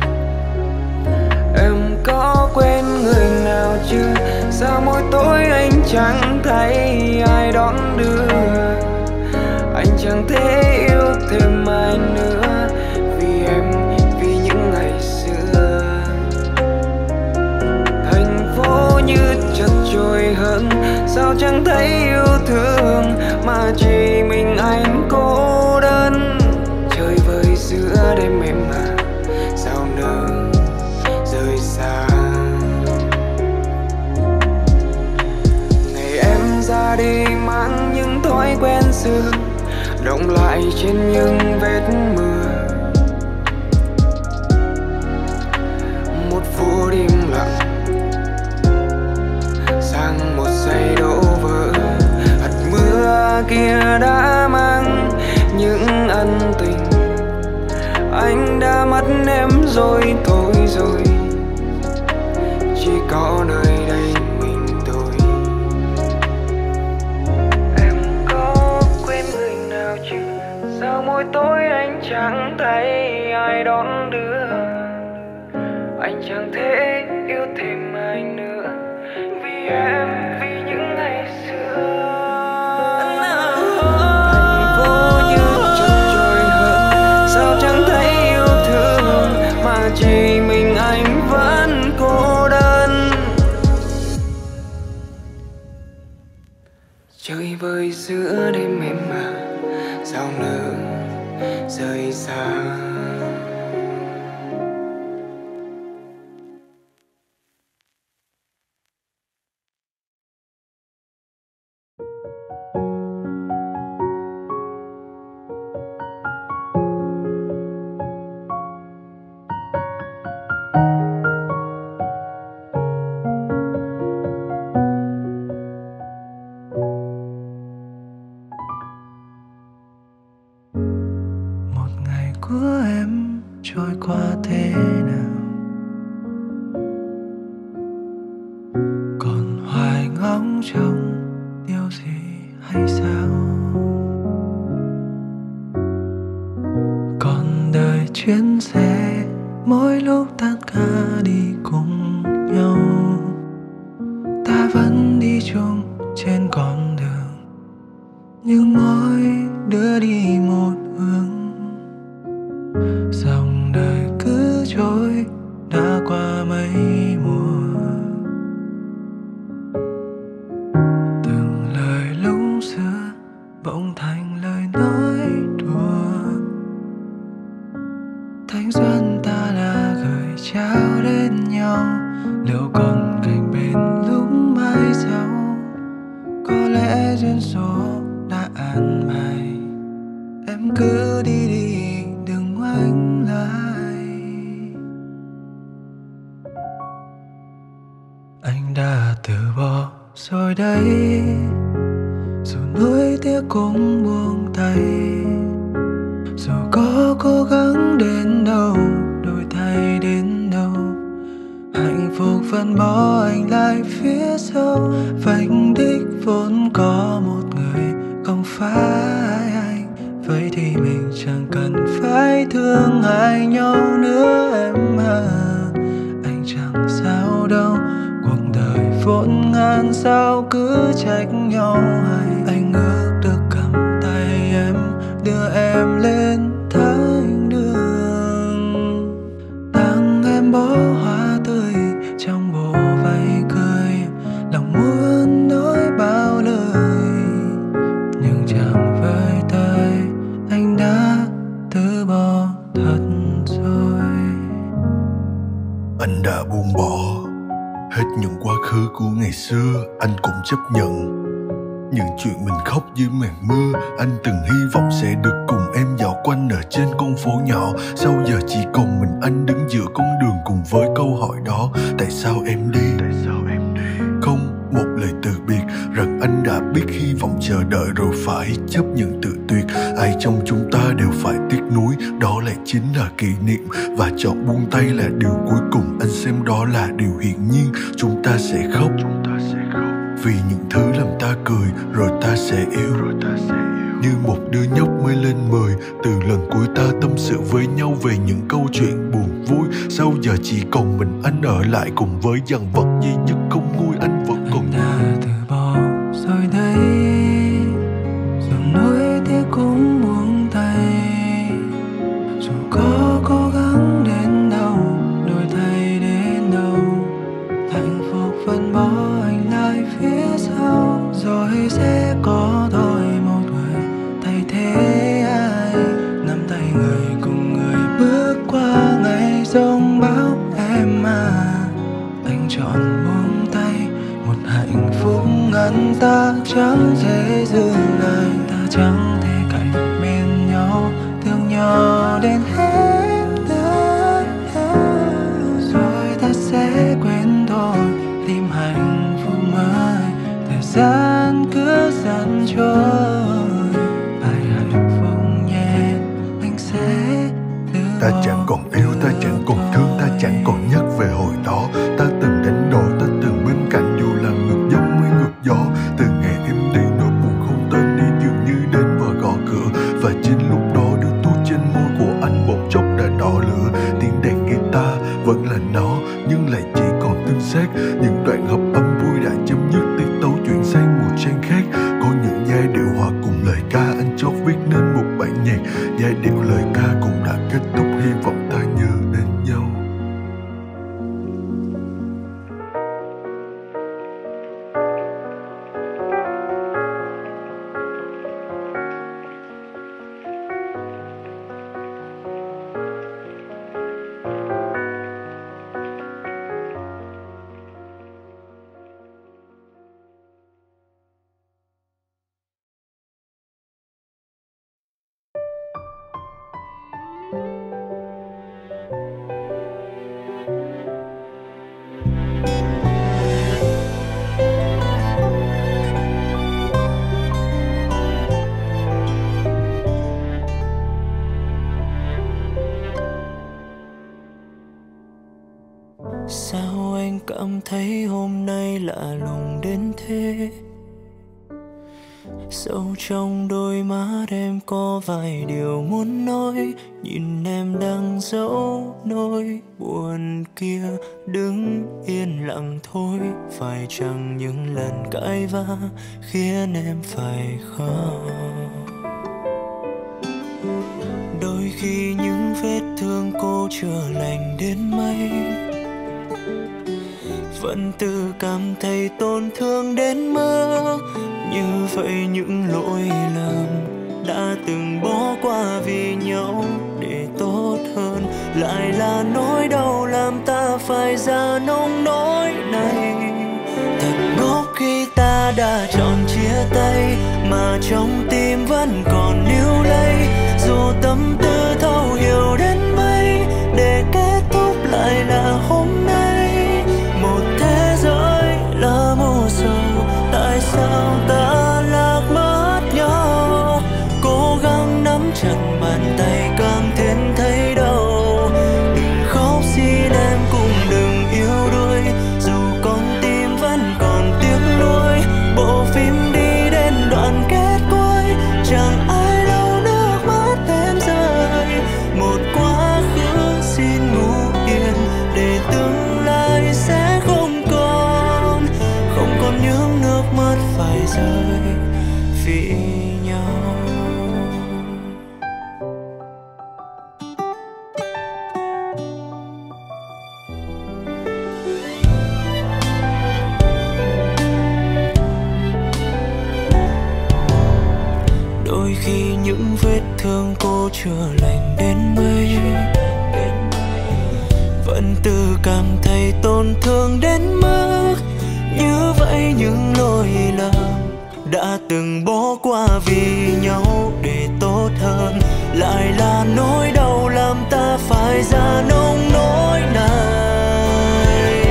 Em có quên người nào chưa? Sao mỗi tối anh chẳng thấy ai đón đưa? Anh chẳng thể yêu thêm ai nữa vì em, vì những ngày xưa. Thành phố như chật chội hơn, sao chẳng thấy yêu thương mà chỉ mình anh cô đơn. Trời vơi giữa đêm em mà sao nỡ rời xa. Ngày em ra đi mang những thói quen xưa, động lại trên những vết mưa. Một phút im lặng sang một giây đổ vỡ. Hạt mưa kia đã mang những ân tình, anh đã mất em rồi thôi rồi. Chỉ có nơi đây mình thôi. Em có quên người nào chưa? Sao mỗi tối anh chẳng thấy ai đón đưa? Anh chẳng thể yêu thêm ai nữa vì em, vì những ngày xưa. Thành phố như chật chội hơn, sao chẳng thấy yêu thương mà chỉ mình anh vẫn cô đơn. Chơi vơi giữa đêm em mà sao nỡ rời xa. hay sao? Còn đời chuyến xe mỗi lúc tất cả đi cùng nhau, ta vẫn đi chung trên con đường, nhưng mỗi đứa đi một hướng. Dòng đời cứ trôi đã qua mấy mùa, từng lời lúc xưa bỗng thành lời nói đùa. Thanh xuân ta đã gửi trao đến nhau, liệu còn cạnh bên lúc mai sau? Có lẽ duyên số đã an bài, em cứ đi đi đừng ngoảnh lại. Anh đã từ bỏ rồi đấy, dù nuối tiếc cũng buông tay. Dù có cố gắng đến đâu, đổi thay đến đâu, hạnh phúc vẫn bỏ anh lại phía sau. Vành đích vốn có một người, không phải anh. Vậy thì mình chẳng cần phải thương ai nhau nữa em à. Anh chẳng sao đâu, cuộc đời vốn ngàn sao cứ trách nhau hay. Anh ước được cầm tay em, đưa em lên thánh đường, tặng em bó hoa tươi trong bộ váy cười. Lòng muốn nói bao lời nhưng chẳng với tới, anh đã từ bỏ thật rồi. Anh đã buông bỏ hết những quá khứ của ngày xưa, anh cũng chấp nhận những chuyện mình khóc dưới màn mưa. Anh từng hy vọng sẽ được cùng em dạo quanh ở trên con phố nhỏ, sau giờ chỉ còn mình anh đứng giữa con đường cùng với câu hỏi đó: tại sao em đi? Tại sao em đi? Không một lời từ biệt, rằng anh đã biết hy vọng chờ đợi rồi phải chấp nhận tự tuyệt. Ai trong chúng ta đều phải tiếc nuối, đó lại chính là kỷ niệm. Và chọn buông tay là điều cuối cùng, anh xem đó là điều hiển nhiên. Chúng ta sẽ khóc, chúng ta sẽ khóc vì những thứ làm ta cười, rồi ta sẽ yêu, rồi ta sẽ yêu. Như một đứa nhóc mới lên mười, từ lần cuối ta tâm sự với nhau về những câu chuyện buồn vui. Sau giờ chỉ còn mình anh ở lại cùng với dàn vật duy nhất không nguôi, anh vẫn còn. Anh đã từ bỏ rồi đấy, dù nuối tiếc cũng buông tay. Dù có cố gắng đến đâu, đổi thay đến đâu, hạnh phúc vẫn bỏ anh lại phía sau. Rồi sẽ có thôi một người thay thế ai, nắm tay người cùng người bước qua ngày giông bão em à. Anh chọn buông tay, một hạnh phúc ngắn ta chẳng thể dừng lại. Ta chẳng thể cạnh bên nhau, thương nhau đến hết đời. Rồi ta sẽ quên thôi, tìm hạnh phúc mới. Thời gian cứ dần trôi, bài hạnh phúc nhẹ anh sẽ từ Ta bỏ. chẳng còn yêu, ta chẳng còn thương, ta chẳng còn nhắc về hồi đó. Ta từng đánh đổi, ta từng bên cạnh dù là ngược giông hay ngược gió. Từ ngày em đi nỗi buồn không tên đi dường như đến và gõ cửa. Và trên lúc đó đứa thuốc trên môi của anh bỗng chốc đã đỏ lửa. Tiếng đàn guitar vẫn là nó nhưng lại chỉ còn tương xác. Những đoạn hợp âm vui đã chấm dứt, tiết tấu chuyển sang một trang khác. Có những giai điệu hòa cùng lời ca, anh chót viết nên một bản nhạc. Giai điệu lời ca cũng đã kết thúc, hy vọng ta nhớ đến nhau. Sao anh cảm thấy hôm nay lạ lùng đến thế? Sâu trong đôi mắt em có vài điều muốn nói. Nhìn em đang giấu nỗi buồn kia, đứng yên lặng thôi. Phải chăng những lần cãi vã khiến em phải khóc? Đôi khi những vết thương cô chưa lành đến mấy, vẫn tự cảm thấy tổn thương đến mức như vậy. Những lỗi lầm đã từng bỏ qua vì nhau để tốt hơn, lại là nỗi đau làm ta phải ra nông nỗi này. Thật ngốc khi ta đã chọn chia tay, mà trong tim vẫn còn níu lấy. Dù tâm tư thấu hiểu đến mấy, để kết thúc lại là hôm nay. Một thế giới là mù sầu, tại sao ta lạc mất nhau? Cố gắng nắm chặt bàn tay càng thêm thấy đau. Đừng khóc xin em cũng đừng yếu đuối, dù con tim vẫn còn tiếng nuối. Bộ phim đi đến đoạn kết cuối, chẳng ai lau nước mắt em rơi. Một quá khứ xin ngủ yên, để tương lai sẽ không còn, không còn những nước mắt phải rơi vì nhau. Đôi khi những vết thương cô chưa lành đến mấy, vẫn tự cảm thấy tổn thương đến mức như vậy. Những lỗi lầm đã từng bỏ qua vì nhau để tốt hơn, lại là nỗi đau làm ta phải ra nông nỗi này.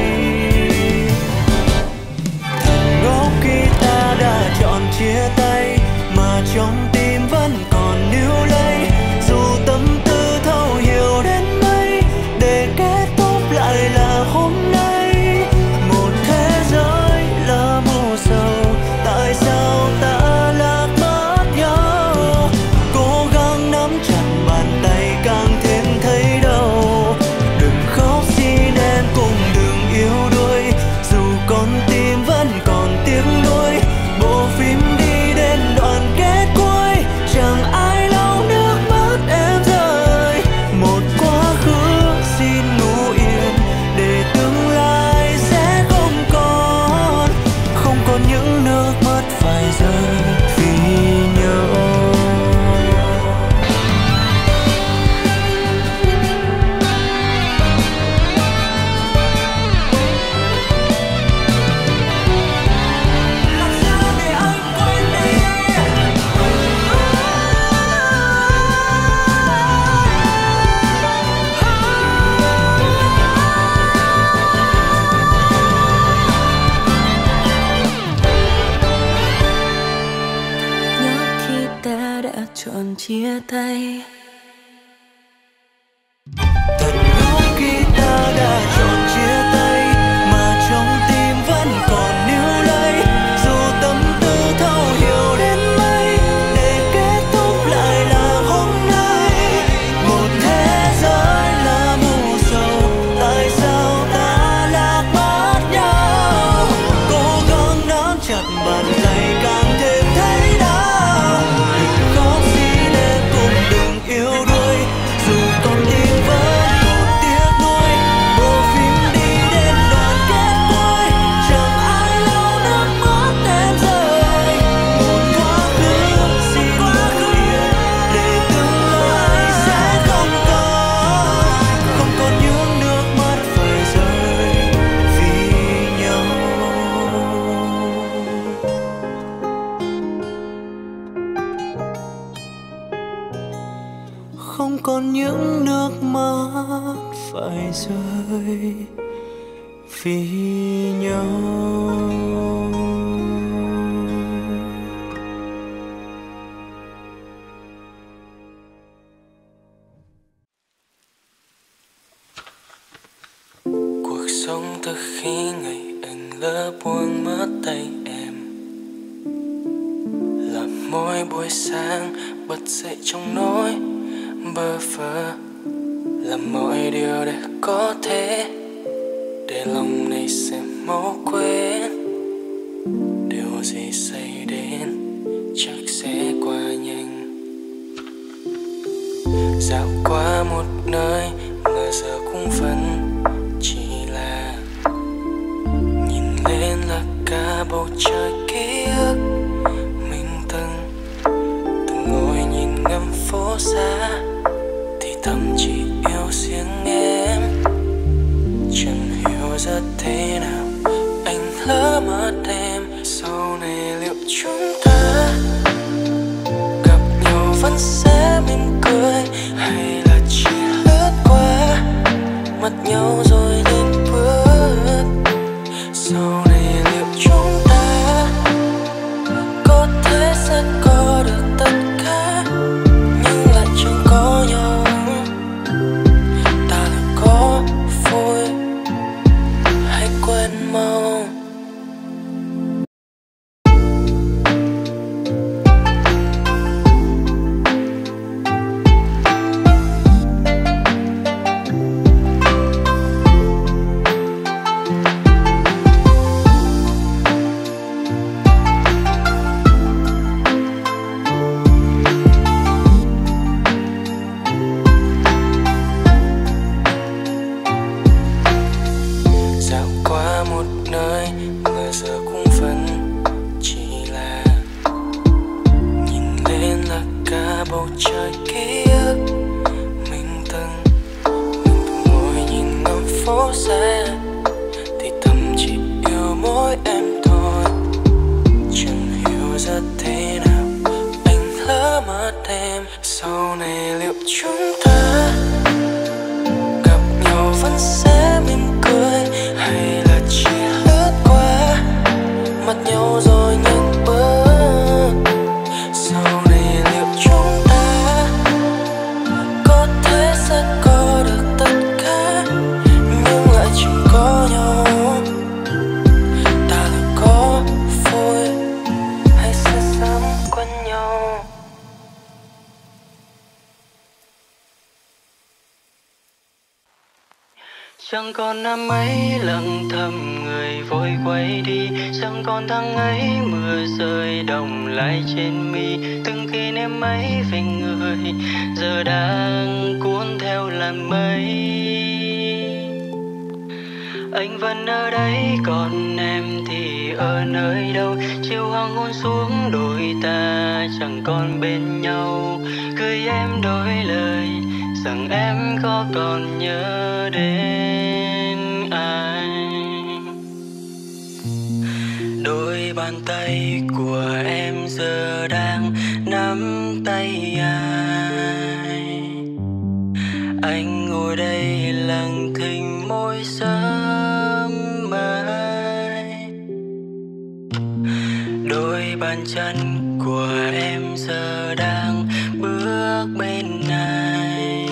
Thật ngốc khi ta đã chọn chia tay, mà trong tim vẫn còn níu lấy. Dù tâm tư thấu hiểu đến mấy, để kết thúc lại là hôm nay. Một thế giới là mù sầu, tại sao ta lạc mất nhau? Cố gắng nắm chặt bàn tay càng thêm thấy đau. Đừng khóc xin em cũng đừng yếu đuối, dù con tim vẫn còn tiếng nuối. Bộ phim đi đến đoạn kết cuối, chẳng ai lau nước mắt em rơi. Một quá khứ xin ngủ yên, để tương lai sẽ không còn, không còn những nước mắt phải rơi vì nhau. Làm sao để anh quên đi? Nhớ khi ta đã chọn chia tay. Thật ngốc khi ta đã chọn chia tay, mà trong tim vẫn còn níu lấy. Dù tâm tư thấu hiểu đến mấy, để kết thúc lại là hôm nay. Một thế giới là mù sầu, tại sao ta lạc mất nhau? Cố gắng nắm chặt bàn tay càng thêm thấy đau. Đừng khóc xin em cũng đừng yếu đuối, dù con tim vẫn còn tiếc nuối. Bộ phim đi đến đoạn kết cuối, chẳng ai lau nước mắt em rơi. Một quá khứ xin ngủ yên, để tương lai sẽ không còn, không còn những nước mắt phải rơi vì nhau. Không còn những nước mắt phải rơi vì nhau. Cuộc sống từ khi ngày anh lỡ buông mất tay em, làm mỗi buổi sáng bật dậy trong nỗi bơ vơ, làm mọi điều để có thể để lòng này sẽ mau quên. Điều gì xảy đến chắc sẽ qua nhanh. Dạo qua một nơi mà giờ cũng vẫn chỉ là nhìn lên là cả bầu trời ký ức mình từng từng ngồi nhìn ngắm phố xa, thì thầm chỉ yêu riêng em. Chẳng hiểu giờ thế nào anh lỡ mất em. Sau này liệu chúng ta gặp nhau vẫn sẽ mỉm cười, hay là chỉ lướt qua mặt nhau rồi đến bước. Sau này liệu chúng ta có thể sẽ có được tất cả nhưng lại chẳng có nhau. Ta liệu có vui hay quên mau? Sau này liệu chúng ta gặp nhau vẫn sẽ mỉm cười, hay là chỉ lướt qua mặt nhau rồi nhận bước? Sau này liệu chúng ta có thể sẽ có được tất cả nhưng lại chẳng có nhau? Ta liệu có vui hay sẽ sớm quên nhau? Chẳng còn năm ấy lặng thầm người vội quay đi, chẳng còn tháng ấy mưa rơi đồng lại trên mi. Từng kỷ niệm ấy về người giờ đang cuốn theo làn mây. Anh vẫn ở đây còn em thì ở nơi đâu? Chiều hoàng hôn xuống đôi ta chẳng còn bên nhau. Cười em đôi lời rằng em có còn nhớ đến anh. Đôi bàn tay của em giờ đang nắm tay ai. Anh ngồi đây lặng thinh môi sớm mai. Đôi bàn chân của em giờ đang bước bên ai.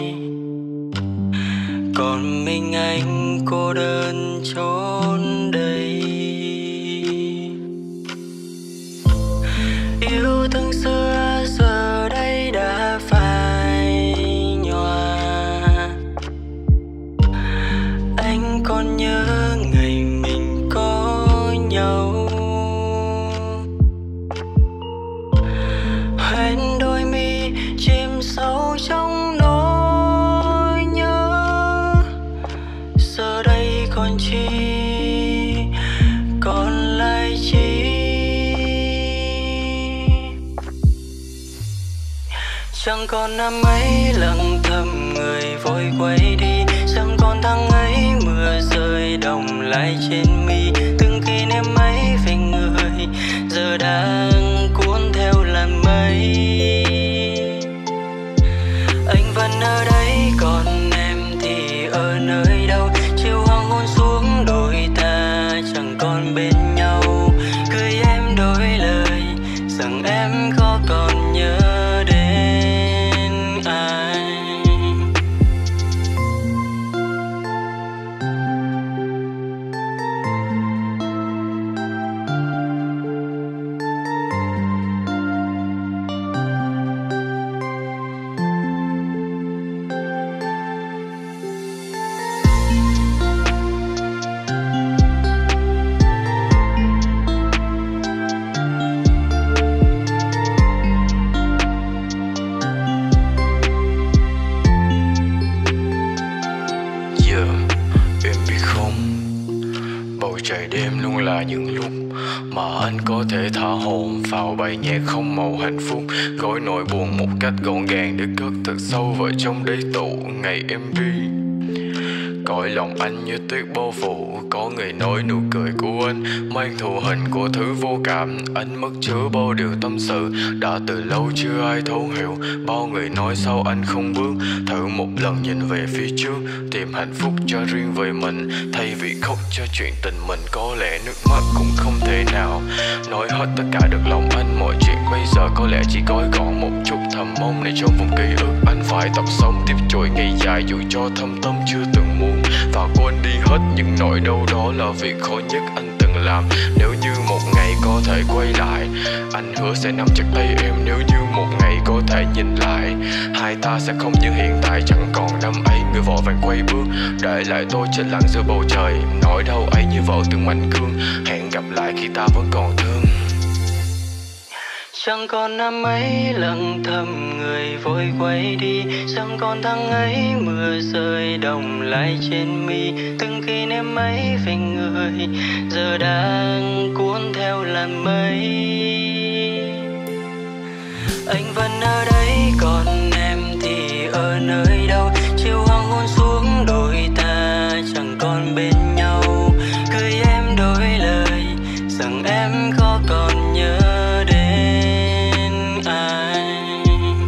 Còn mình anh cô đơn trốn đây. Yêu thương xưa giờ đây đã phai nhòa. Anh còn nhớ ngày mình có nhau. Hẹn đôi mi chìm sâu trong nỗi nhớ. Giờ đây còn chi, còn lại chi? Chẳng còn năm ấy lặng thầm người vội quay đi, chẳng còn tháng ấy mưa rơi đồng lại trên mi. Từng kỷ niệm ấy về người giờ đang cuốn theo làn mây. Anh vẫn ở đây còn em thì ở nơi đâu? Chiều hoàng hôn xuống đôi ta chẳng còn bên nhau. Cười em đôi lời rằng em có còn nhớ đến anh. là những lúc mà anh có thể thả hồn vào bài nhạc không màu hạnh phúc, gói nỗi buồn một cách gọn gàng để cất thật sâu vào trong đáy tủ ngày em đi. Cõi lòng anh như tuyết bao phủ, có người nói nụ cười của anh mang thù hình của thứ vô cảm. Anh mất chứa bao điều tâm sự, đã từ lâu chưa ai thấu hiểu. Bao người nói sao anh không bước, thử một lần nhìn về phía trước, tìm hạnh phúc cho riêng về mình, thay vì khóc cho chuyện tình mình. Có lẽ nước mắt cũng không thể nào nói hết tất cả được lòng anh. Mọi chuyện bây giờ có lẽ chỉ gói gọn một chút thầm mong này trong vùng ký ức. Anh phải tập sống tiếp trôi ngày dài dù cho thâm tâm chưa từng muốn, và quên đi hết những nỗi đau. Đó là việc khó nhất anh từng làm. Nếu như một ngày có thể quay lại, anh hứa sẽ nắm chặt tay em. Nếu như một ngày có thể nhìn lại, hai ta sẽ không như hiện tại. Chẳng còn năm ấy người vội vàng quay bước, để lại tôi chết lặng giữa bầu trời. Nỗi đau ấy như vỡ từng mảnh cương, hẹn gặp lại khi ta vẫn còn thương. Chẳng còn năm ấy lặng thầm người vội quay đi, chẳng còn tháng ấy mưa rơi đồng lại trên mi. Từng khi em ấy về người giờ đang cuốn theo làn mây. Anh vẫn ở đây còn em thì ở nơi đâu? Chiều hoàng hôn xuống đôi ta chẳng còn bên nhau. Cười em đổi lời rằng em khó còn nhớ đến anh.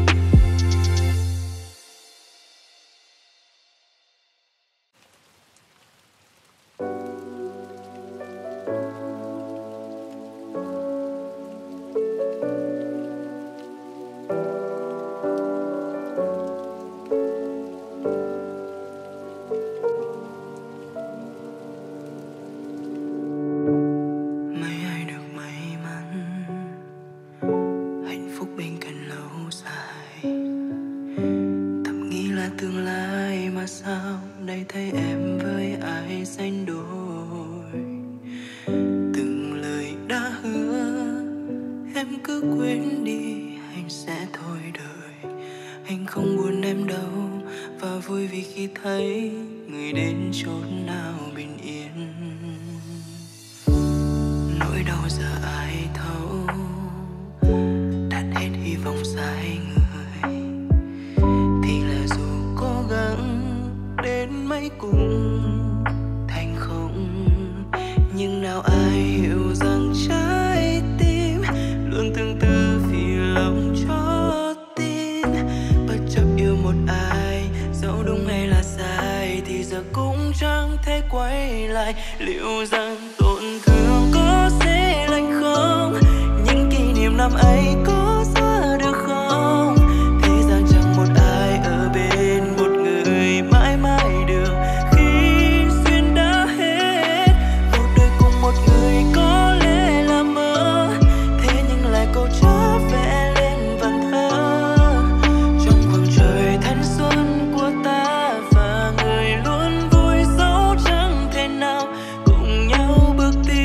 Liệu rằng tổn thương có sẽ lành không? Những kỷ niệm năm ấy có xóa được không? Thế rằng chẳng một ai ở bên một người mãi mãi được, khi duyên đã hết. Một đời cùng một người có lẽ là mơ, thế nhưng lại câu chó vẽ lên vần thơ. Trong khoảng trời thanh xuân của ta và người luôn vui dẫu chẳng thể nào cùng nhau bước tiếp.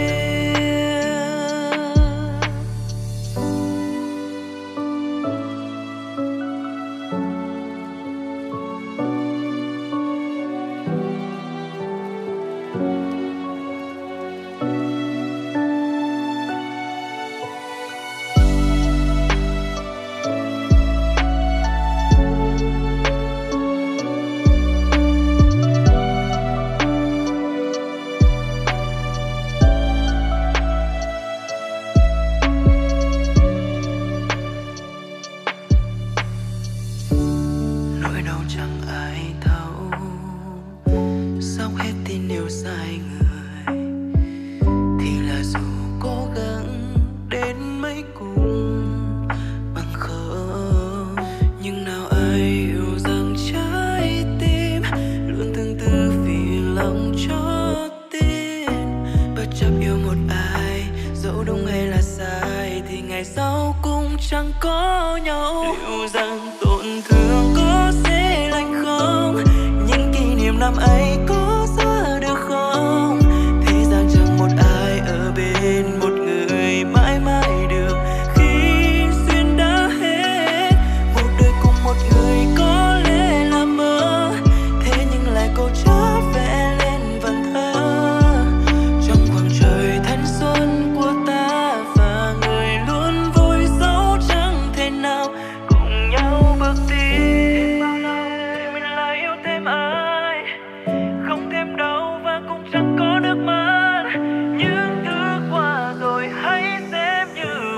Nỗi đau chẳng ai thấu, sốc hết tin yêu sai người. Thì là dù cố gắng đến mấy cùng bằng không, nhưng nào ai hiểu rằng trái tim luôn tương tư vì lòng cho tin. Bất chấp yêu một ai, dẫu đúng hay là sai, thì ngày sau cũng chẳng có nhau. Liệu rằng tổn thương có sẽ lành không? Những kỷ niệm năm ấy có xóa được không? Thế rằng chẳng một ai ở bên một người mãi mãi được, khi duyên đã hết. Một đời cùng một người có lẽ là mơ, thế nhưng lại câu chó vẽ lên vần thơ. Trong khoảng trời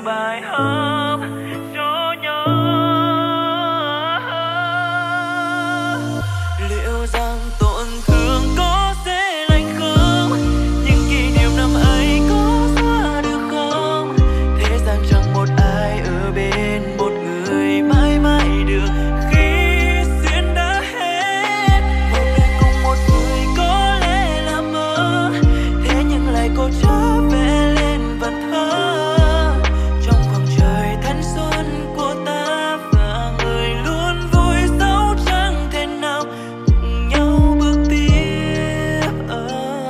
bài hát cho nhau. Liệu rằng tổn thương có sẽ lành không? Những kỷ niệm năm ấy có xóa được không? Thế rằng chẳng một ai ở bên một người mãi mãi được khi duyên đã hết. Một đời cùng một người có lẽ là mơ, thế nhưng lại cố trở về lên vần thơ. Trong khoảng trời thanh xuân của ta và người luôn vui dẫu chẳng thể nào cùng nhau bước tiếp. ờ.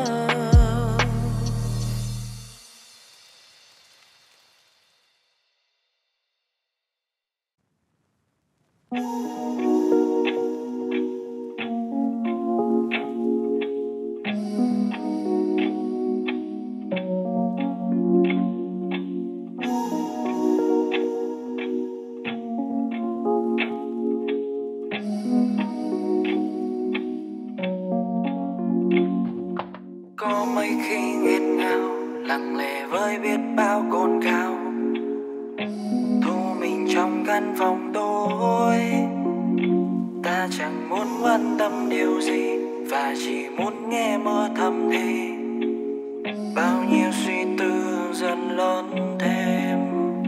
Có mấy khi nghẹn ngào lặng lẽ với biết bao cồn cào, thu mình trong căn phòng tối. Ta chẳng muốn quan tâm điều gì và chỉ muốn nghe mơ thầm thì bao nhiêu suy tư dần lớn thêm.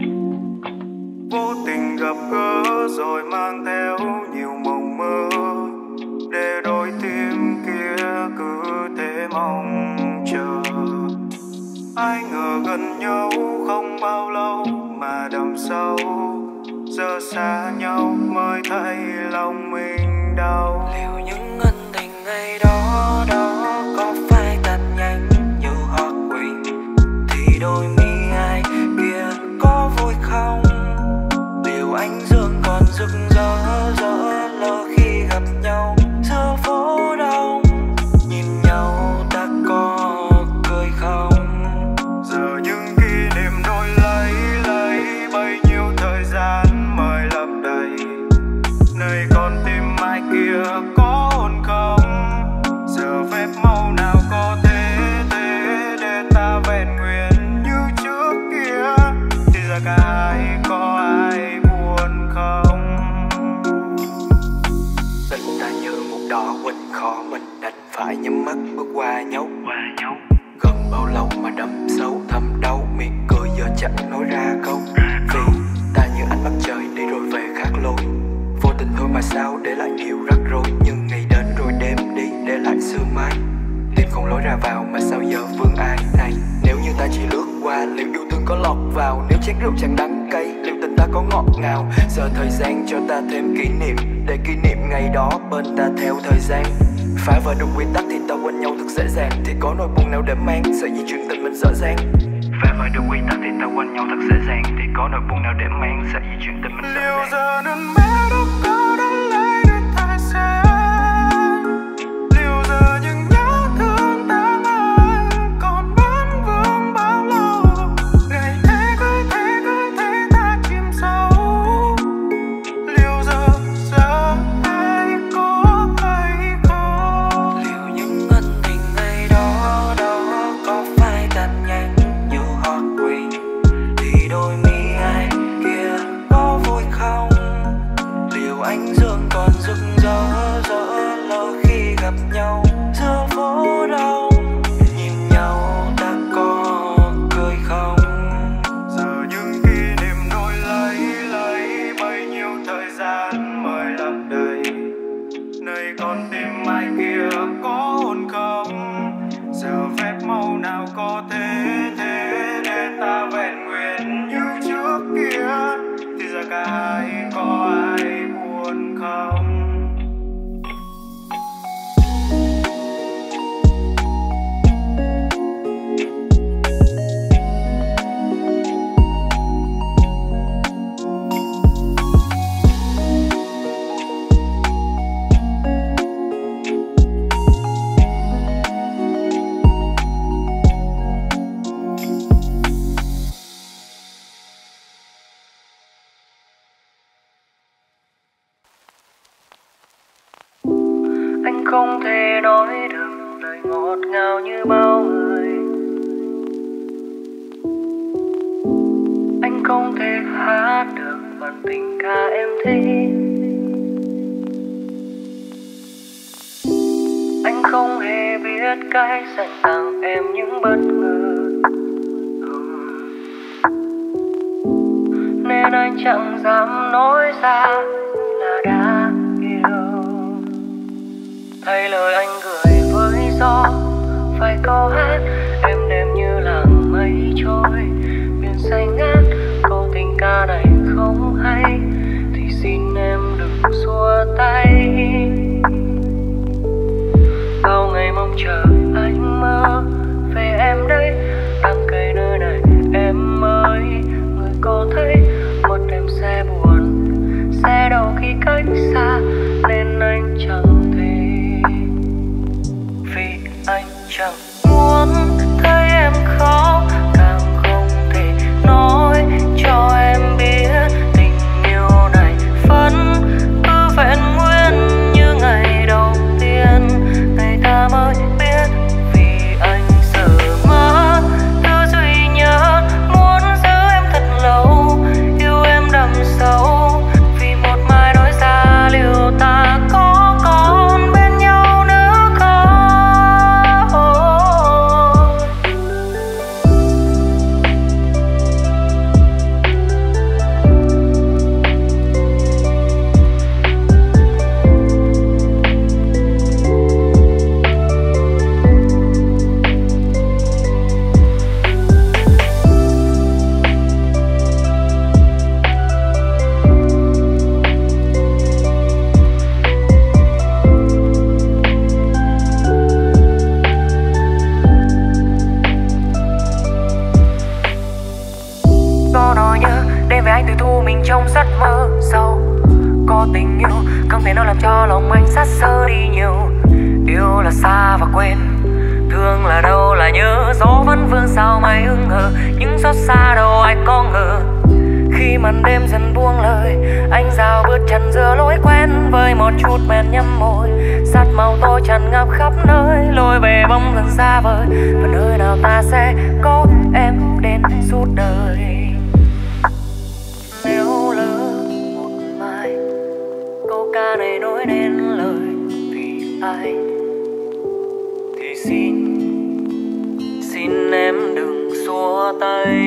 Vô tình gặp gỡ rồi mang theo nhiều mộng mơ, để đôi tim kia cứ thế mong chờ. Ai ngờ gần nhau không bao lâu mà đậm sâu, giờ xa nhau mới thấy lòng mình đau. Liệu những ân tình ngày đó đó có phải tan nhanh như hoa quỳnh, thì đôi mi ai kia có vui không? Liệu ánh dương còn rực rỡ rỡ lỡ khi gặp nhau giữa phố đông, nhìn nhau ta có cười không? Giờ những kỷ niệm đôi lấy lấy bấy nhiêu thời gian mới lấp đầy, nơi con tim mai kia có hồn không? Giờ phép màu nào có thế thế để ta vẹn nguyên như trước kia, thì giờ cả hai có ai buồn không? Tình ta như một đỏ quỳnh khó, mình đành phải nhắm mắt bước qua nhau. Gần bao lâu mà đậm sâu thầm đau, miệng cười giờ chẳng nói ra câu. Vì ta như ánh mặt trời đi rồi về khác lối, vô tình thôi mà sao để lại nhiều rắc rối. Nhưng ngày đến rồi đêm đi để lại sương mai, tìm không lối ra vào mà sao giờ vương ai này. Nếu như ta chỉ lướt qua liệu yêu thương có lọt vào, nếu chén rượu chẳng đắng cay liệu tình ta có ngọt ngào. Giờ thời gian cho ta thêm kỷ niệm, để kỷ niệm ngày đó bên ta theo thời gian. Phá vỡ được quy tắc thì ta quên nhau thật dễ dàng, thì có nỗi buồn nào để mang sợi dây chuyền tình mình dở dang. Phá vỡ được quy tắc thì ta quên nhau thật dễ dàng, thì có nỗi buồn nào để mang sợi dây chuyền tình mình dở Liệu dang. giờ nên bé đâu có đón lấy được thời gian, liệu giờ những nhớ thương ta mang còn vẫn vương bao lâu. Ngày thế cứ thế cứ thế ta chìm sâu, liệu giờ giờ ai có hay không? Liệu những ân tình ngày đó đó có phải tan nhanh như hoa quỳnh, thì đôi mi ai kia có vui không? Liệu ánh dương còn rực rỡ rỡ lỡ khi gặp nhau giữa phố đông, nhìn nhau ta có cười không? Giờ những kỷ niệm đôi lấy lấy bấy nhiêu thời gian mới lấp đầy, nơi con tim mai kia có hồn không? Giờ phép màu nào có thế thế để ta vẹn nguyên như trước kia, thì giờ cả hai có ai buồn không? Anh không thể nói được lời ngọt ngào như bao người, anh không thể hát được bản tình ca em thích. Anh không hề biết cách dành tặng em những bất ngờ, nên anh chẳng dám nói ra là đã yêu. Thay lời anh gửi với gió vài câu hát êm đềm như làng mây trôi, biển xanh ngát. Câu tình ca này không hay thì xin em đừng xua tay. Bao ngày mong chờ anh mơ về em đây, đang cây nơi này em ơi. Người có thấy một đêm sẽ buồn, sẽ đau khi cách xa, nên anh chẳng thể, vì anh chẳng muốn thấy em khóc, càng không thể nói cho em biết tình yêu này vẫn cứ vẹn nguyên như ngày đầu tiên. Ngày ta mới biết vì anh sợ mất thứ duy nhất, muốn giữ em thật lâu, yêu em đậm sâu. Vì một mai nói ra liệu ta có còn bên nhau nữa không? Có nỗi nhớ đêm về anh tự thu mình trong giấc mơ sâu. Có tình yêu không thể nào làm cho lòng anh sát sơ đi nhiều. Yêu là xa và quên, thương là đâu là nhớ. Gió vẫn vương sao mây hững hờ, những xót xa đâu ai có ngờ. Khi màn đêm dần buông lời, anh rào bước chân giữa lối quen, với một chút men nhắm môi, sát màu tôi tràn ngập khắp nơi. Lối về bóng dần xa vời, và nơi nào ta sẽ có em đến suốt đời. Nếu lỡ một mai câu ca này nói nên lời vì ai, thì xin xin em đừng xua tay.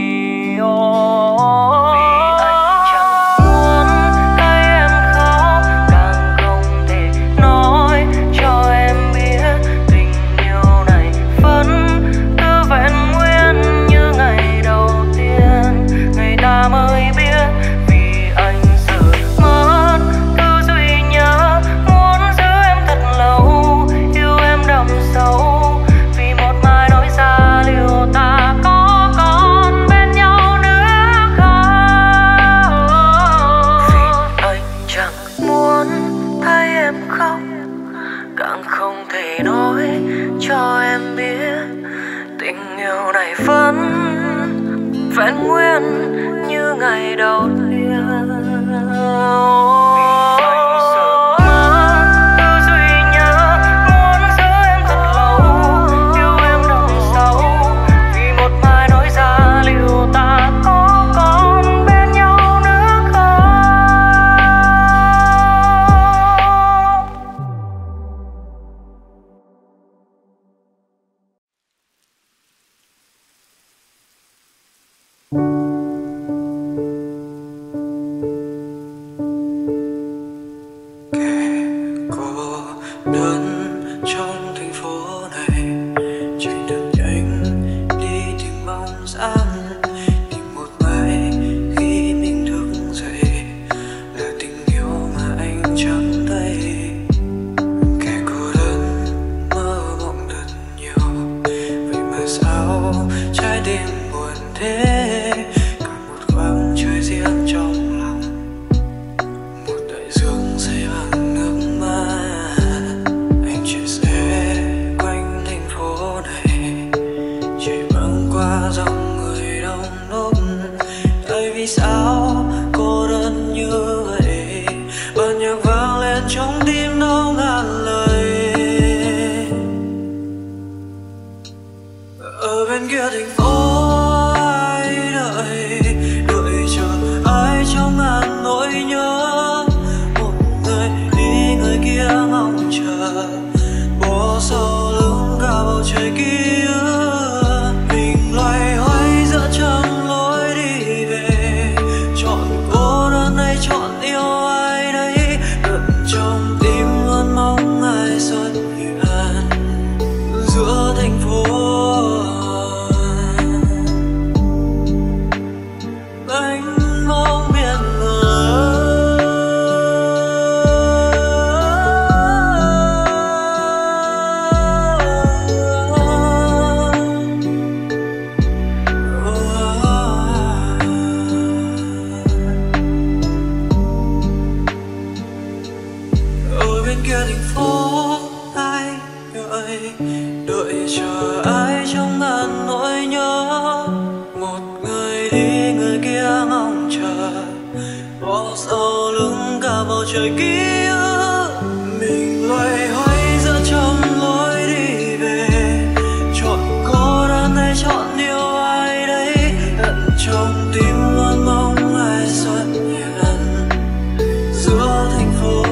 Oh, vì anh chẳng muốn thấy em khóc, càng không thể nói cho em biết tình yêu này vẫn cứ vẹn nguyên như ngày đầu tiên. Ngày ta mới biết vì anh sợ mất thứ duy nhất, muốn giữ em thật lâu, yêu em đậm sâu. Vì một mai nói ra liệu ta có còn bên nhau nữa không? Vì anh chẳng muốn thấy em khóc, càng không thể nói cho em biết tình yêu này vẫn vẹn nguyên như ngày đầu tiên. Vì anh sợ mất thứ duy nhất, muốn giữ em thật lâu, yêu em đậm sâu. Vì một mai nói ra liệu ta có còn bên nhau nữa không? Cô đơn trong thành phố này, chỉ được anh đi tìm bóng dáng. Tìm một ngày khi mình thức dậy, là tình yêu mà anh chẳng thấy. Kẻ cô đơn mơ mộng thật nhiều, vậy mà sao trái tim buồn thế? Cả một khoảng trời riêng trong lòng, một đại dương xây bằng nước mắt. Anh chạy xe quanh thành phố này, chạy băng qua dòng người đông đúc. Tại vì sao cô đơn như vậy? Bản nhạc vang lên trong tim đâu ngàn lời. Ở bên kia thành phố ai đợi, đưa có sau lưng cả bầu trời ký ức. Mình loay hoay giữa trong lối đi về, chọn cô đơn hay chọn yêu ai đấy. Tận trong tim luôn mong ai xuất hiện giữa thành phố.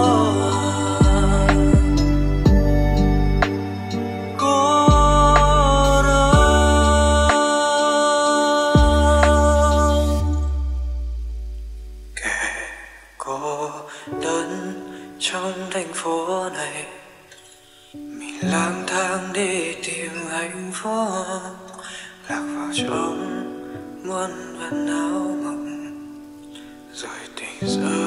Trong thành phố này mình lang thang đi tìm hạnh phúc, lạc vào trong muôn vàn áo mộng rồi tỉnh giấc.